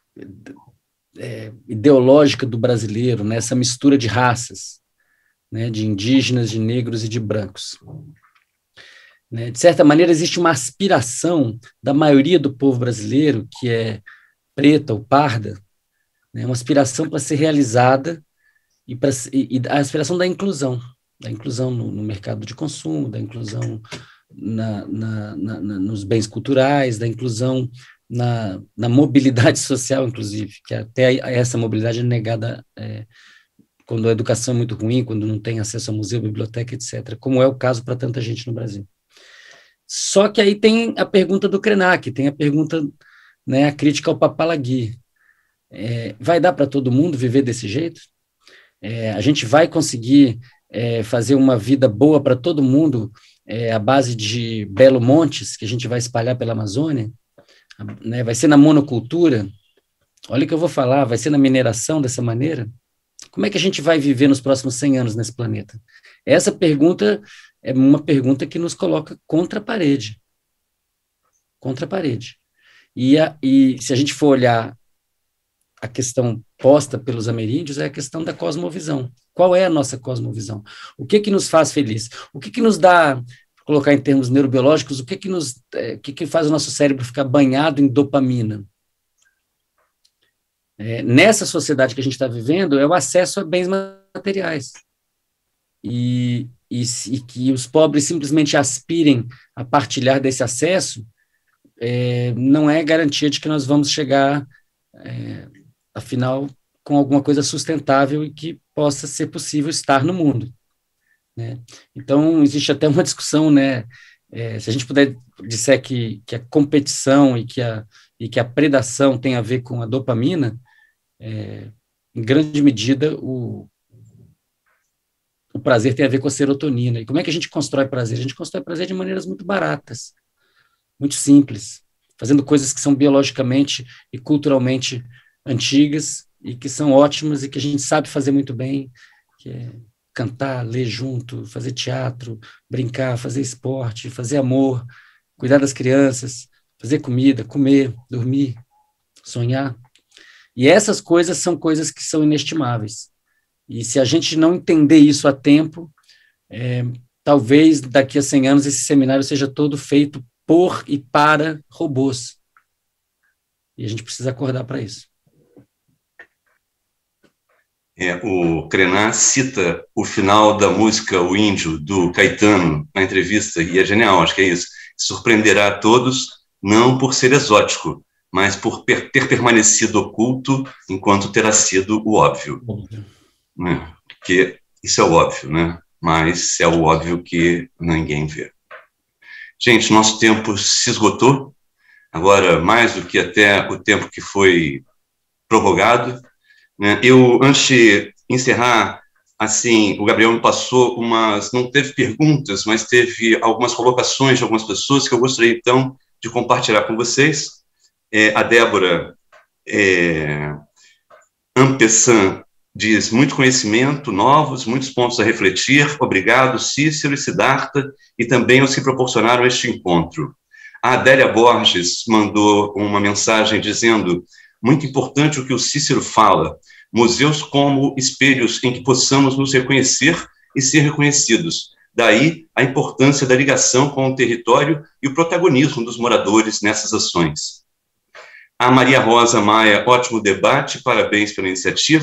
é, ideológica do brasileiro, né, essa mistura de raças, né, de indígenas, de negros e de brancos. De certa maneira, existe uma aspiração da maioria do povo brasileiro, que é preta ou parda, né, uma aspiração para ser realizada, e, pra, e, e a aspiração da inclusão, da inclusão no, no mercado de consumo, da inclusão na, na, na, na, nos bens culturais, da inclusão na, na mobilidade social, inclusive, que até essa mobilidade é negada é, quando a educação é muito ruim, quando não tem acesso a museu, biblioteca, etcétera, como é o caso para tanta gente no Brasil. Só que aí tem a pergunta do Krenak, tem a pergunta, né, a crítica ao Papalagui. É, vai dar para todo mundo viver desse jeito? É, a gente vai conseguir é, fazer uma vida boa para todo mundo é, à base de belo montes que a gente vai espalhar pela Amazônia? Né, vai ser na monocultura? Olha o que eu vou falar, vai ser na mineração dessa maneira? Como é que a gente vai viver nos próximos cem anos nesse planeta? Essa pergunta é uma pergunta que nos coloca contra a parede. Contra a parede. E, a, e se a gente for olhar a questão posta pelos ameríndios, é a questão da cosmovisão. Qual é a nossa cosmovisão? O que que nos faz feliz? O que que nos dá, colocar em termos neurobiológicos, o que que, nos, é, o que que faz o nosso cérebro ficar banhado em dopamina? É, nessa sociedade que a gente está vivendo, é o acesso a bens materiais. E, e, e que os pobres simplesmente aspirem a partilhar desse acesso, é, não é garantia de que nós vamos chegar, é, afinal, com alguma coisa sustentável e que possa ser possível estar no mundo. Né? Então, existe até uma discussão, né, é, se a gente puder disser que, que a competição e que a, e que a predação tem a ver com a dopamina, é, em grande medida, o O prazer tem a ver com a serotonina. E como é que a gente constrói prazer? A gente constrói prazer de maneiras muito baratas, muito simples, fazendo coisas que são biologicamente e culturalmente antigas e que são ótimas e que a gente sabe fazer muito bem, que é cantar, ler junto, fazer teatro, brincar, fazer esporte, fazer amor, cuidar das crianças, fazer comida, comer, dormir, sonhar. E essas coisas são coisas que são inestimáveis. E se a gente não entender isso a tempo, é, talvez daqui a cem anos esse seminário seja todo feito por e para robôs. E a gente precisa acordar para isso. É, o Krenak cita o final da música O Índio, do Caetano, na entrevista, e é genial, acho que é isso. Surpreenderá a todos, não por ser exótico, mas por ter permanecido oculto enquanto terá sido o óbvio. Óbvio. Né? Porque isso é o óbvio, né? Mas é o óbvio que ninguém vê. Gente, nosso tempo se esgotou, agora mais do que até o tempo que foi prorrogado, né? Eu, antes de encerrar, assim, o Gabriel me passou umas, não teve perguntas, mas teve algumas colocações de algumas pessoas que eu gostaria, então, de compartilhar com vocês. É, a Débora é, Ampessan diz, muito conhecimento, novos, muitos pontos a refletir, obrigado, Cícero e Siddhartha, e também os que proporcionaram este encontro. A Adélia Borges mandou uma mensagem dizendo, muito importante o que o Cícero fala, museus como espelhos em que possamos nos reconhecer e ser reconhecidos. Daí a importância da ligação com o território e o protagonismo dos moradores nessas ações. A Maria Rosa Maia, ótimo debate, parabéns pela iniciativa,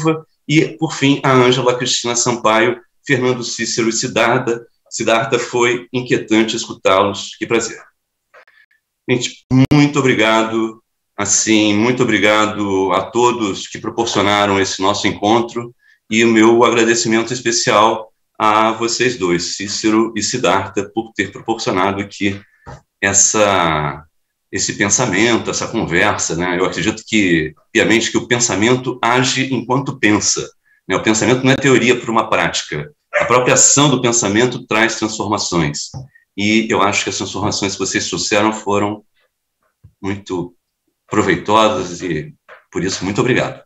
e, por fim, a Ângela Cristina Sampaio, Fernando Cícero e Siddhartha. Siddhartha, foi inquietante escutá-los, que prazer. Gente, muito obrigado, assim, muito obrigado a todos que proporcionaram esse nosso encontro, e o meu agradecimento especial a vocês dois, Cícero e Siddhartha, por ter proporcionado aqui essa, esse pensamento, essa conversa, né? Eu acredito que, piamente, que o pensamento age enquanto pensa, né? O pensamento não é teoria para uma prática. A própria ação do pensamento traz transformações. E eu acho que as transformações que vocês trouxeram foram muito proveitosas e, por isso, muito obrigado.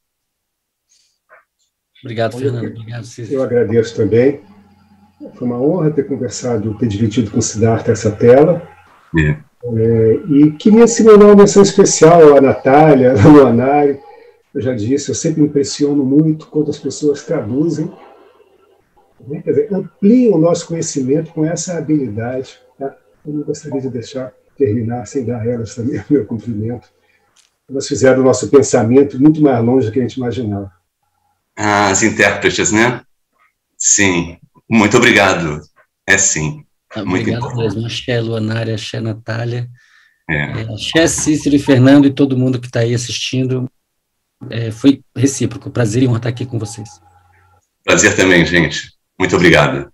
Obrigado, Fernando. Obrigado, Cícero. Eu agradeço também. Foi uma honra ter conversado, ter dividido com o Siddhartha essa tela. É. É, e queria assinalar uma menção especial à Natália, ao Luanari. Eu já disse, eu sempre me impressiono muito quando as pessoas traduzem, né? Quer dizer, ampliam o nosso conhecimento com essa habilidade. Tá? Eu não gostaria de deixar terminar sem dar a elas também o meu cumprimento. Elas fizeram o nosso pensamento muito mais longe do que a gente imaginava. As intérpretes, né? Sim. Muito obrigado. É sim. Muito obrigado mesmo. Axé, Luanari, axé, Natália. É. Axé, Cícero e Fernando e todo mundo que está aí assistindo. É, foi recíproco. Prazer e honra estar aqui com vocês. Prazer também, gente. Muito obrigado.